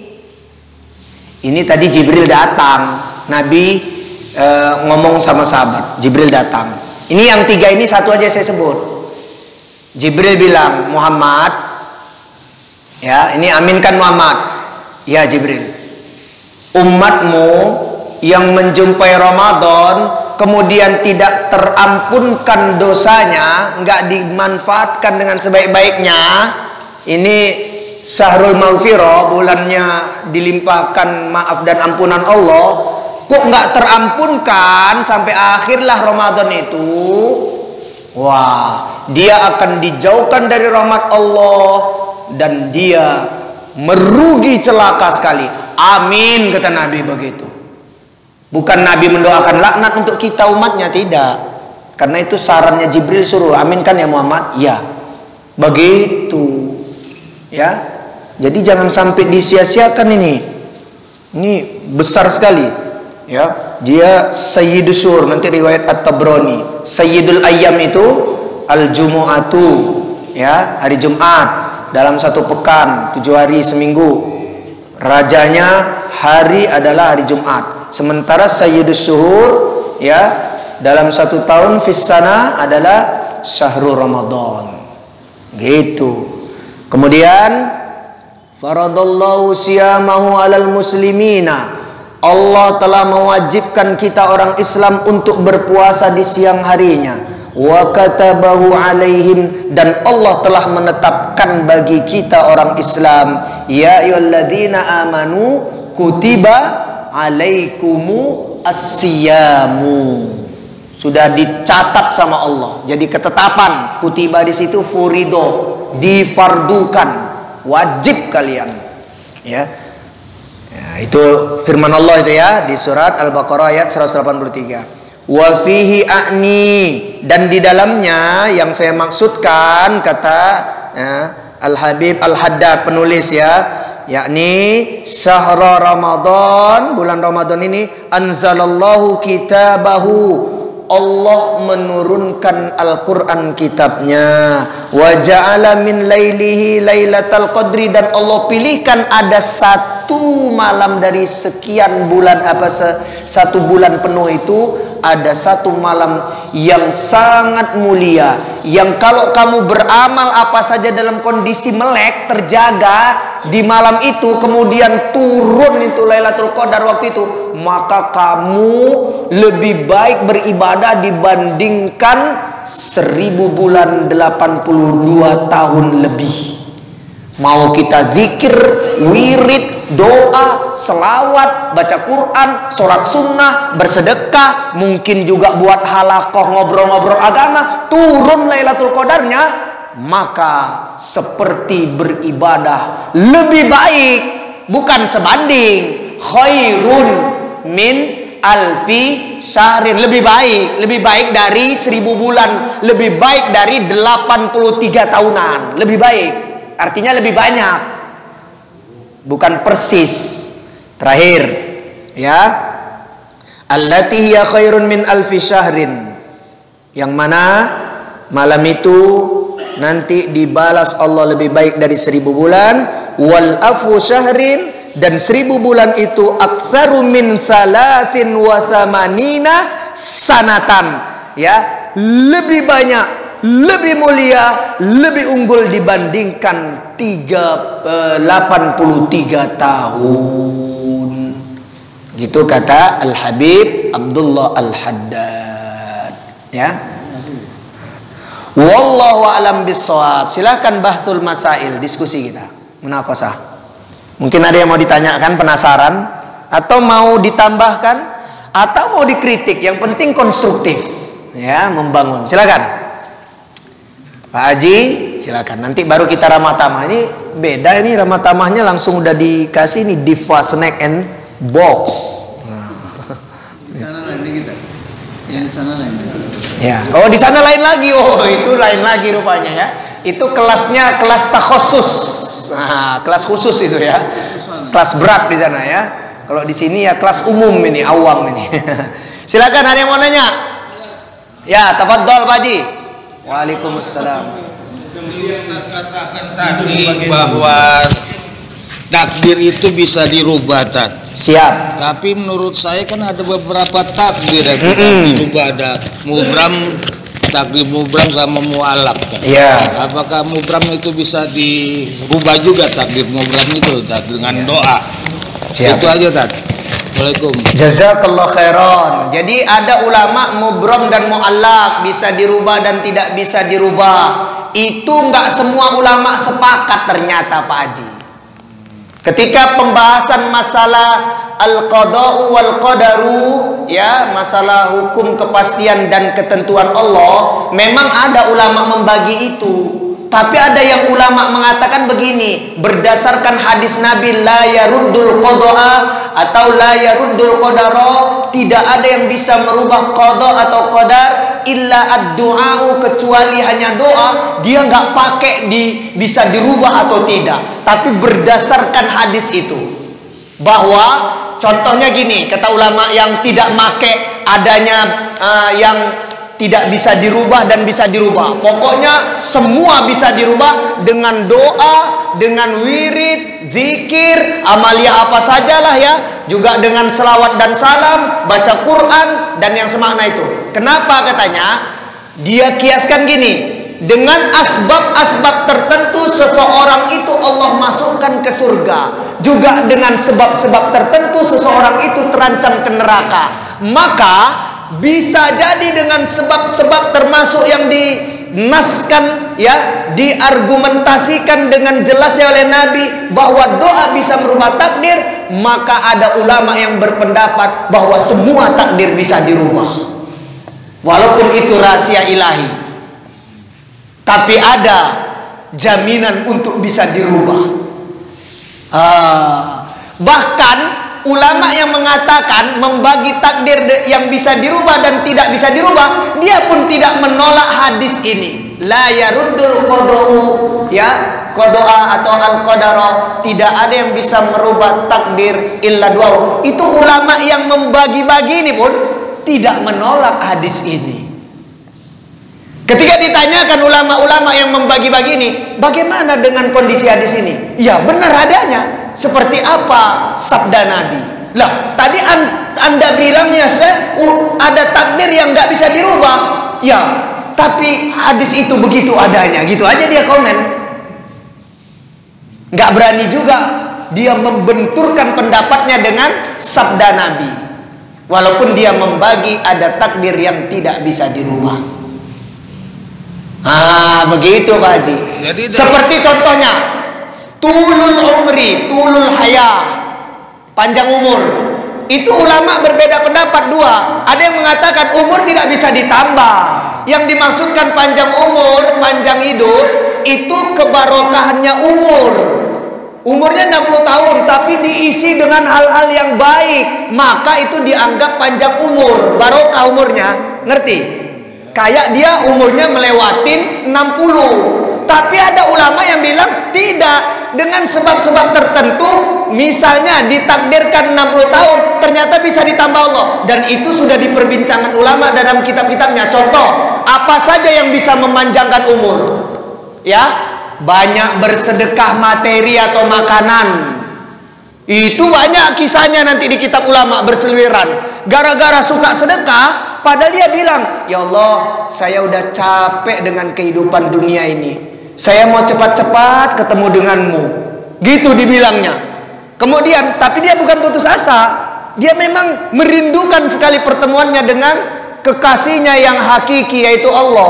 Ini tadi Jibril datang, Nabi e, ngomong sama sahabat, Jibril datang. Ini yang tiga ini satu aja saya sebut. Jibril bilang, Muhammad, ya ini aminkan Muhammad. Ya Jibril, umatmu yang menjumpai Ramadan kemudian tidak terampunkan dosanya, nggak dimanfaatkan dengan sebaik-baiknya, ini Syahrul Maghfirah, bulannya dilimpahkan maaf dan ampunan Allah, kok nggak terampunkan sampai akhirlah Ramadan itu, wah dia akan dijauhkan dari rahmat Allah dan dia merugi celaka sekali. Amin kata Nabi begitu. Bukan Nabi mendoakan laknat untuk kita umatnya, tidak. Karena itu sarannya Jibril, suruh aminkan ya Muhammad. Ya, begitu. Ya, jadi jangan sampai disia-siakan ini. Ini besar sekali. Ya, dia Sayyidus Syuhur, nanti riwayat At-Tabrani. Sayyidul Ayyam itu Al-Jumu'atu, ya, hari Jumat dalam satu pekan, tujuh hari seminggu. Rajanya hari adalah hari Jumat. Sementara Sayyidus Syuhur ya dalam satu tahun fissana adalah Syahrul Ramadan. Gitu. Kemudian faradallahu siyamahu alal muslimina. Allah telah mewajibkan kita orang Islam untuk berpuasa di siang harinya. wa katabahu alaihim, dan Allah telah menetapkan bagi kita orang Islam, ya ayyuhalladzina amanu kutiba alaikumu as-siyamu, sudah dicatat sama Allah. Jadi ketetapan kutiba di situ furido, difardukan, wajib kalian. Ya. Ya, itu firman Allah itu ya di surat Al-Baqarah ayat seratus delapan puluh tiga. Wa fihi a'ni, dan di dalamnya yang saya maksudkan, kata ya, Al-Habib Al-Haddad penulis ya, yakni syahra Ramadan, bulan Ramadan ini, anzalallahu kitabahu, Allah menurunkan Al-Quran kitabnya, wa ja'ala min lailihi lailatal qadri, dan Allah pilihkan ada satu malam dari sekian bulan, apa se, satu bulan penuh itu ada satu malam yang sangat mulia, yang kalau kamu beramal apa saja dalam kondisi melek, terjaga di malam itu, kemudian turun itu Lailatul Qadar waktu itu, maka kamu lebih baik beribadah dibandingkan seribu bulan delapan puluh dua tahun lebih. Mau kita zikir, wirid, doa, selawat, baca Quran, sholat sunnah, bersedekah, mungkin juga buat halakoh ngobrol-ngobrol agama, turun Lailatul Qadarnya, maka seperti beribadah lebih baik, bukan sebanding, khairun min alfi syahrin, lebih baik, lebih baik dari seribu bulan, lebih baik dari delapan puluh tiga tahunan, lebih baik, artinya lebih banyak, bukan persis. Terakhir ya, allati hiya khairun min alfi syahrin, yang mana malam itu nanti dibalas Allah lebih baik dari seribu bulan, wal afu syahrin, dan seribu bulan itu aktsaru min salatin wa thamanina sanatan, ya, lebih banyak, lebih mulia, lebih unggul dibandingkan delapan puluh tiga tahun. Gitu kata Al-Habib Abdullah Al-Haddad ya. Wallahu a'lam bissawab. Silakan bahtul masail, diskusi kita, munaqashah. Mungkin ada yang mau ditanyakan, penasaran, atau mau ditambahkan, atau mau dikritik. Yang penting konstruktif, ya, membangun. Silakan, Pak Haji, silakan. Nanti baru kita ramah tamah. Ini beda, ini ramah tamahnya langsung udah dikasih nih Diva Snack and Box. Di sana lain kita. Ya, di sana lain. Ya. Oh, di sana lain lagi. Oh, itu lain lagi rupanya ya. Itu kelasnya kelas takhusus. Nah, kelas khusus itu ya, kelas berat di sana ya. Kalau di sini ya kelas umum ini, awam ini. Silakan, ada yang mau nanya? Ya, tafadhol Pak Haji. Waalaikumsalam. Ustaz katakan tadi bahwa takdir itu bisa dirubah, Tat. Siap. Tapi menurut saya kan ada beberapa takdir yang bisa dirubah, ada mubram, takdir mubram sama mu'alaf kan? Iya. Apakah mubram itu bisa dirubah juga, takdir mubram itu, Tat, dengan ya. doa? Siap. Itu aja, Tat. Assalamualaikum. Jazakallah khairan. Jadi ada ulama mubram dan mu'allaq, bisa dirubah dan tidak bisa dirubah. Itu enggak semua ulama sepakat ternyata Pak Haji. Ketika pembahasan masalah al-qada'u wal qadaru, ya, masalah hukum kepastian dan ketentuan Allah, memang ada ulama membagi itu. Tapi ada yang ulama mengatakan begini, berdasarkan hadis Nabi la yaruddul qada'a atau la yaruddul qadara, tidak ada yang bisa merubah qada atau qadar illa ad-du'a'u, kecuali hanya doa. Dia nggak pakai di bisa dirubah atau tidak, tapi berdasarkan hadis itu, bahwa contohnya gini, kata ulama yang tidak make adanya uh, yang tidak bisa dirubah dan bisa dirubah, pokoknya semua bisa dirubah dengan doa, dengan wirid, zikir, amalia apa sajalah ya, juga dengan selawat dan salam, baca Quran dan yang semakna itu. Kenapa katanya? Dia kiaskan gini, dengan asbab-asbab tertentu seseorang itu Allah masukkan ke surga, juga dengan sebab-sebab tertentu seseorang itu terancam ke neraka. Maka bisa jadi dengan sebab-sebab termasuk yang dinaskan, ya, diargumentasikan dengan jelasnya oleh Nabi bahwa doa bisa merubah takdir, maka ada ulama yang berpendapat bahwa semua takdir bisa dirubah. Walaupun itu rahasia ilahi, tapi ada jaminan untuk bisa dirubah. Ah, bahkan ulama yang mengatakan membagi takdir yang bisa dirubah dan tidak bisa dirubah, dia pun tidak menolak hadis ini. La yaruddul qada'u, ya, qada'a atau al-qadara, tidak ada yang bisa merubah takdir illa du'a. Itu ulama yang membagi-bagi ini pun tidak menolak hadis ini. Ketika ditanyakan ulama-ulama yang membagi-bagi ini, bagaimana dengan kondisi hadis ini? Ya, benar adanya. Seperti apa sabda Nabi? Lah, tadi Anda bilangnya saya uh, ada takdir yang nggak bisa dirubah. Ya, tapi hadis itu begitu adanya. Gitu aja dia komen. Nggak berani juga dia membenturkan pendapatnya dengan sabda Nabi. Walaupun dia membagi ada takdir yang tidak bisa dirubah. Ah, begitu Pak Haji. Jadi, seperti contohnya tulul umri, tulul haya, panjang umur. Itu ulama berbeda pendapat dua. Ada yang mengatakan umur tidak bisa ditambah. Yang dimaksudkan panjang umur, panjang hidup, itu kebarokahannya umur. Umurnya enam puluh tahun tapi diisi dengan hal-hal yang baik, maka itu dianggap panjang umur, barokah umurnya. Ngerti? Kayak dia umurnya melewatin enam puluh. Tapi ada ulama yang bilang tidak, dengan sebab-sebab tertentu, misalnya ditakdirkan enam puluh tahun, ternyata bisa ditambah Allah, dan itu sudah diperbincangkan ulama dalam kitab-kitabnya. Contoh, apa saja yang bisa memanjangkan umur? Ya, banyak bersedekah materi atau makanan. Itu banyak kisahnya nanti di kitab ulama berseliweran. Gara-gara suka sedekah, padahal dia bilang, ya Allah, saya udah capek dengan kehidupan dunia ini. Saya mau cepat-cepat ketemu denganmu. Gitu dibilangnya. Kemudian, tapi dia bukan putus asa. Dia memang merindukan sekali pertemuannya dengan kekasihnya yang hakiki, yaitu Allah.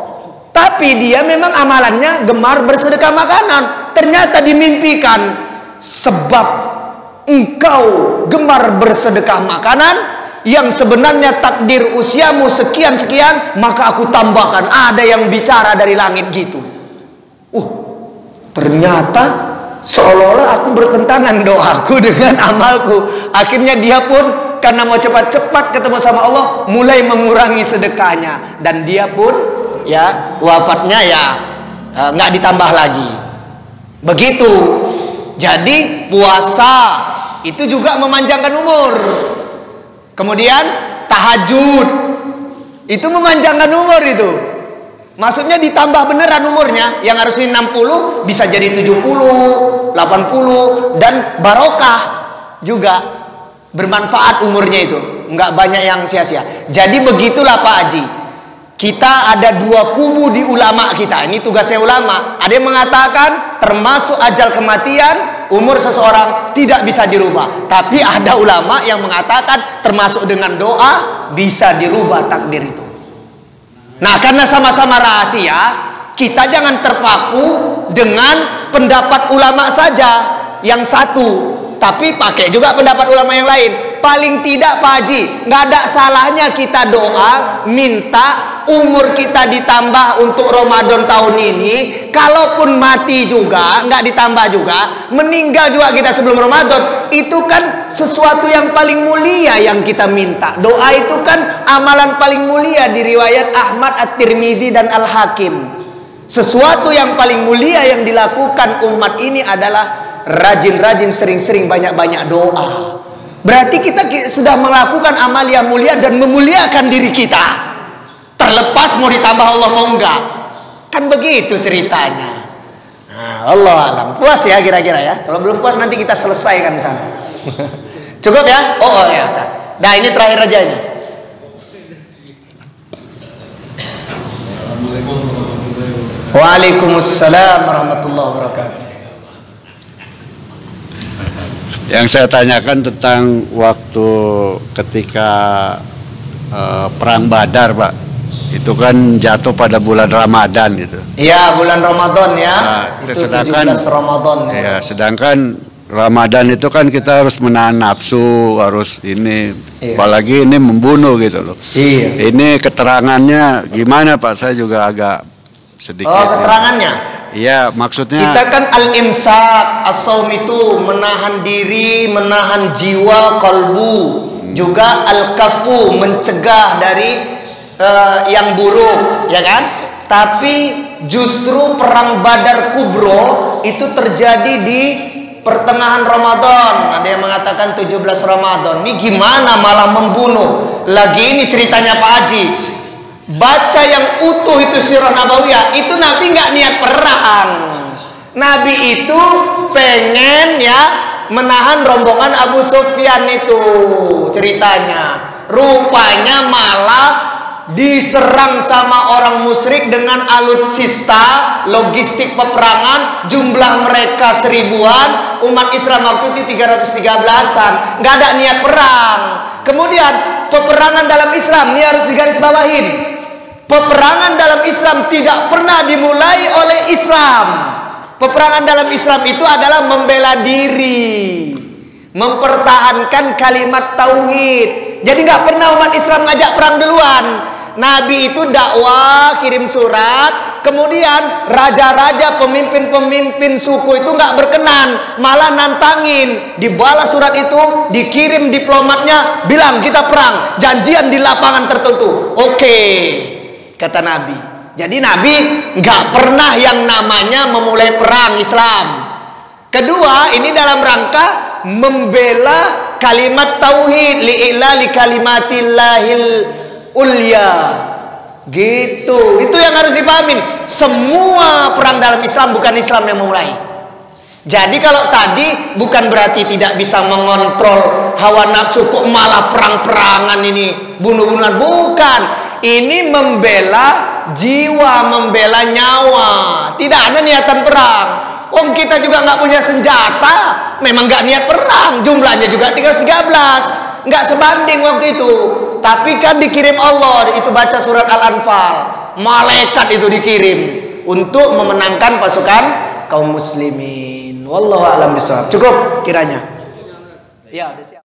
Tapi dia memang amalannya gemar bersedekah makanan. Ternyata dimimpikan, sebab engkau gemar bersedekah makanan, yang sebenarnya takdir usiamu sekian-sekian, maka aku tambahkan. Ada yang bicara dari langit gitu. Uh, ternyata seolah-olah aku bertentangan doaku dengan amalku. Akhirnya dia pun karena mau cepat-cepat ketemu sama Allah, mulai mengurangi sedekahnya, dan dia pun ya wafatnya ya nggak ditambah lagi. Begitu. Jadi puasa itu juga memanjangkan umur. Kemudian tahajud itu memanjangkan umur itu. Maksudnya ditambah beneran umurnya, yang harusnya enam puluh bisa jadi tujuh puluh, delapan puluh, dan barokah juga, bermanfaat umurnya itu, nggak banyak yang sia-sia. Jadi begitulah Pak Haji. Kita ada dua kubu di ulama kita. Ini tugasnya ulama. Ada yang mengatakan termasuk ajal kematian, umur seseorang tidak bisa dirubah. Tapi ada ulama yang mengatakan termasuk dengan doa bisa dirubah takdir itu. Nah, karena sama-sama rahasia, kita jangan terpaku dengan pendapat ulama saja yang satu, tapi pakai juga pendapat ulama yang lain. Paling tidak Pak Haji, nggak ada salahnya kita doa minta umur kita ditambah untuk Ramadan tahun ini. Kalaupun mati juga nggak ditambah juga, meninggal juga kita sebelum Ramadan, itu kan sesuatu yang paling mulia yang kita minta. Doa itu kan amalan paling mulia di riwayat Ahmad, At-Tirmidzi, dan Al-Hakim. Sesuatu yang paling mulia yang dilakukan umat ini adalah rajin-rajin, sering-sering, banyak-banyak doa. Berarti kita sudah melakukan amal yang mulia dan memuliakan diri kita. Terlepas mau ditambah Allah mau enggak. Kan begitu ceritanya. Nah, Allah alam. Puas ya kira-kira ya. Kalau belum puas nanti kita selesaikan di sana. Cukup ya? Oh, oh ya. Nah, ini terakhir aja ini. Waalaikumsalam warahmatullahi wabarakatuh. Yang saya tanyakan tentang waktu ketika uh, perang Badar, Pak. itu kan jatuh pada bulan Ramadan gitu. Iya, bulan Ramadan ya. Nah, itu sedangkan tujuh belas Ramadan. Ya. Ya, sedangkan Ramadan itu kan kita harus menahan nafsu, harus ini, Iya. apalagi ini membunuh gitu loh. Iya. Ini keterangannya gimana Pak? Saya juga agak sedikit. Oh, keterangannya. Iya, maksudnya. Kita kan al-imsak, as-saum itu menahan diri, menahan jiwa, kalbu. Juga al-kafu, mencegah dari uh, yang buruk, ya kan? Tapi justru perang Badar Kubro itu terjadi di pertengahan Ramadan. Ada yang mengatakan tujuh belas Ramadan. Ini gimana malah membunuh? Lagi ini ceritanya Pak Haji. Baca yang utuh itu sirah nabawiyah. Itu Nabi nggak niat perang. Nabi itu pengen ya menahan rombongan Abu Sufyan itu ceritanya. Rupanya malah diserang sama orang musyrik dengan alutsista, logistik peperangan, jumlah mereka seribuan, umat Islam waktu itu tiga ratus tiga belasan, nggak ada niat perang. Kemudian peperangan dalam Islam ini harus digarisbawahin. Peperangan dalam Islam tidak pernah dimulai oleh Islam. Peperangan dalam Islam itu adalah membela diri, mempertahankan kalimat tauhid. Jadi nggak pernah umat Islam ngajak perang duluan. Nabi itu dakwah, kirim surat, kemudian raja-raja, pemimpin-pemimpin suku itu nggak berkenan, malah nantangin, dibalas surat itu, dikirim diplomatnya, bilang kita perang, janjian di lapangan tertentu. Oke, kata Nabi. Jadi Nabi nggak pernah yang namanya memulai perang Islam. Kedua, ini dalam rangka membela kalimat tauhid, li'ila li kalimatillahil ulya, gitu. Itu yang harus dipahamin. Semua perang dalam Islam bukan Islam yang memulai. Jadi kalau tadi bukan berarti tidak bisa mengontrol hawa nafsu, kok malah perang-perangan ini, bunuh-bunuhan, bukan. Ini membela jiwa, membela nyawa. Tidak ada niatan perang. Om kita juga nggak punya senjata, memang nggak niat perang. Jumlahnya juga tiga ratus tiga belas, nggak sebanding waktu itu. Tapi kan dikirim Allah, itu baca surat Al-Anfal, malaikat itu dikirim untuk memenangkan pasukan kaum muslimin. Wallahu a'lam bishawab. Cukup kiranya. Ya,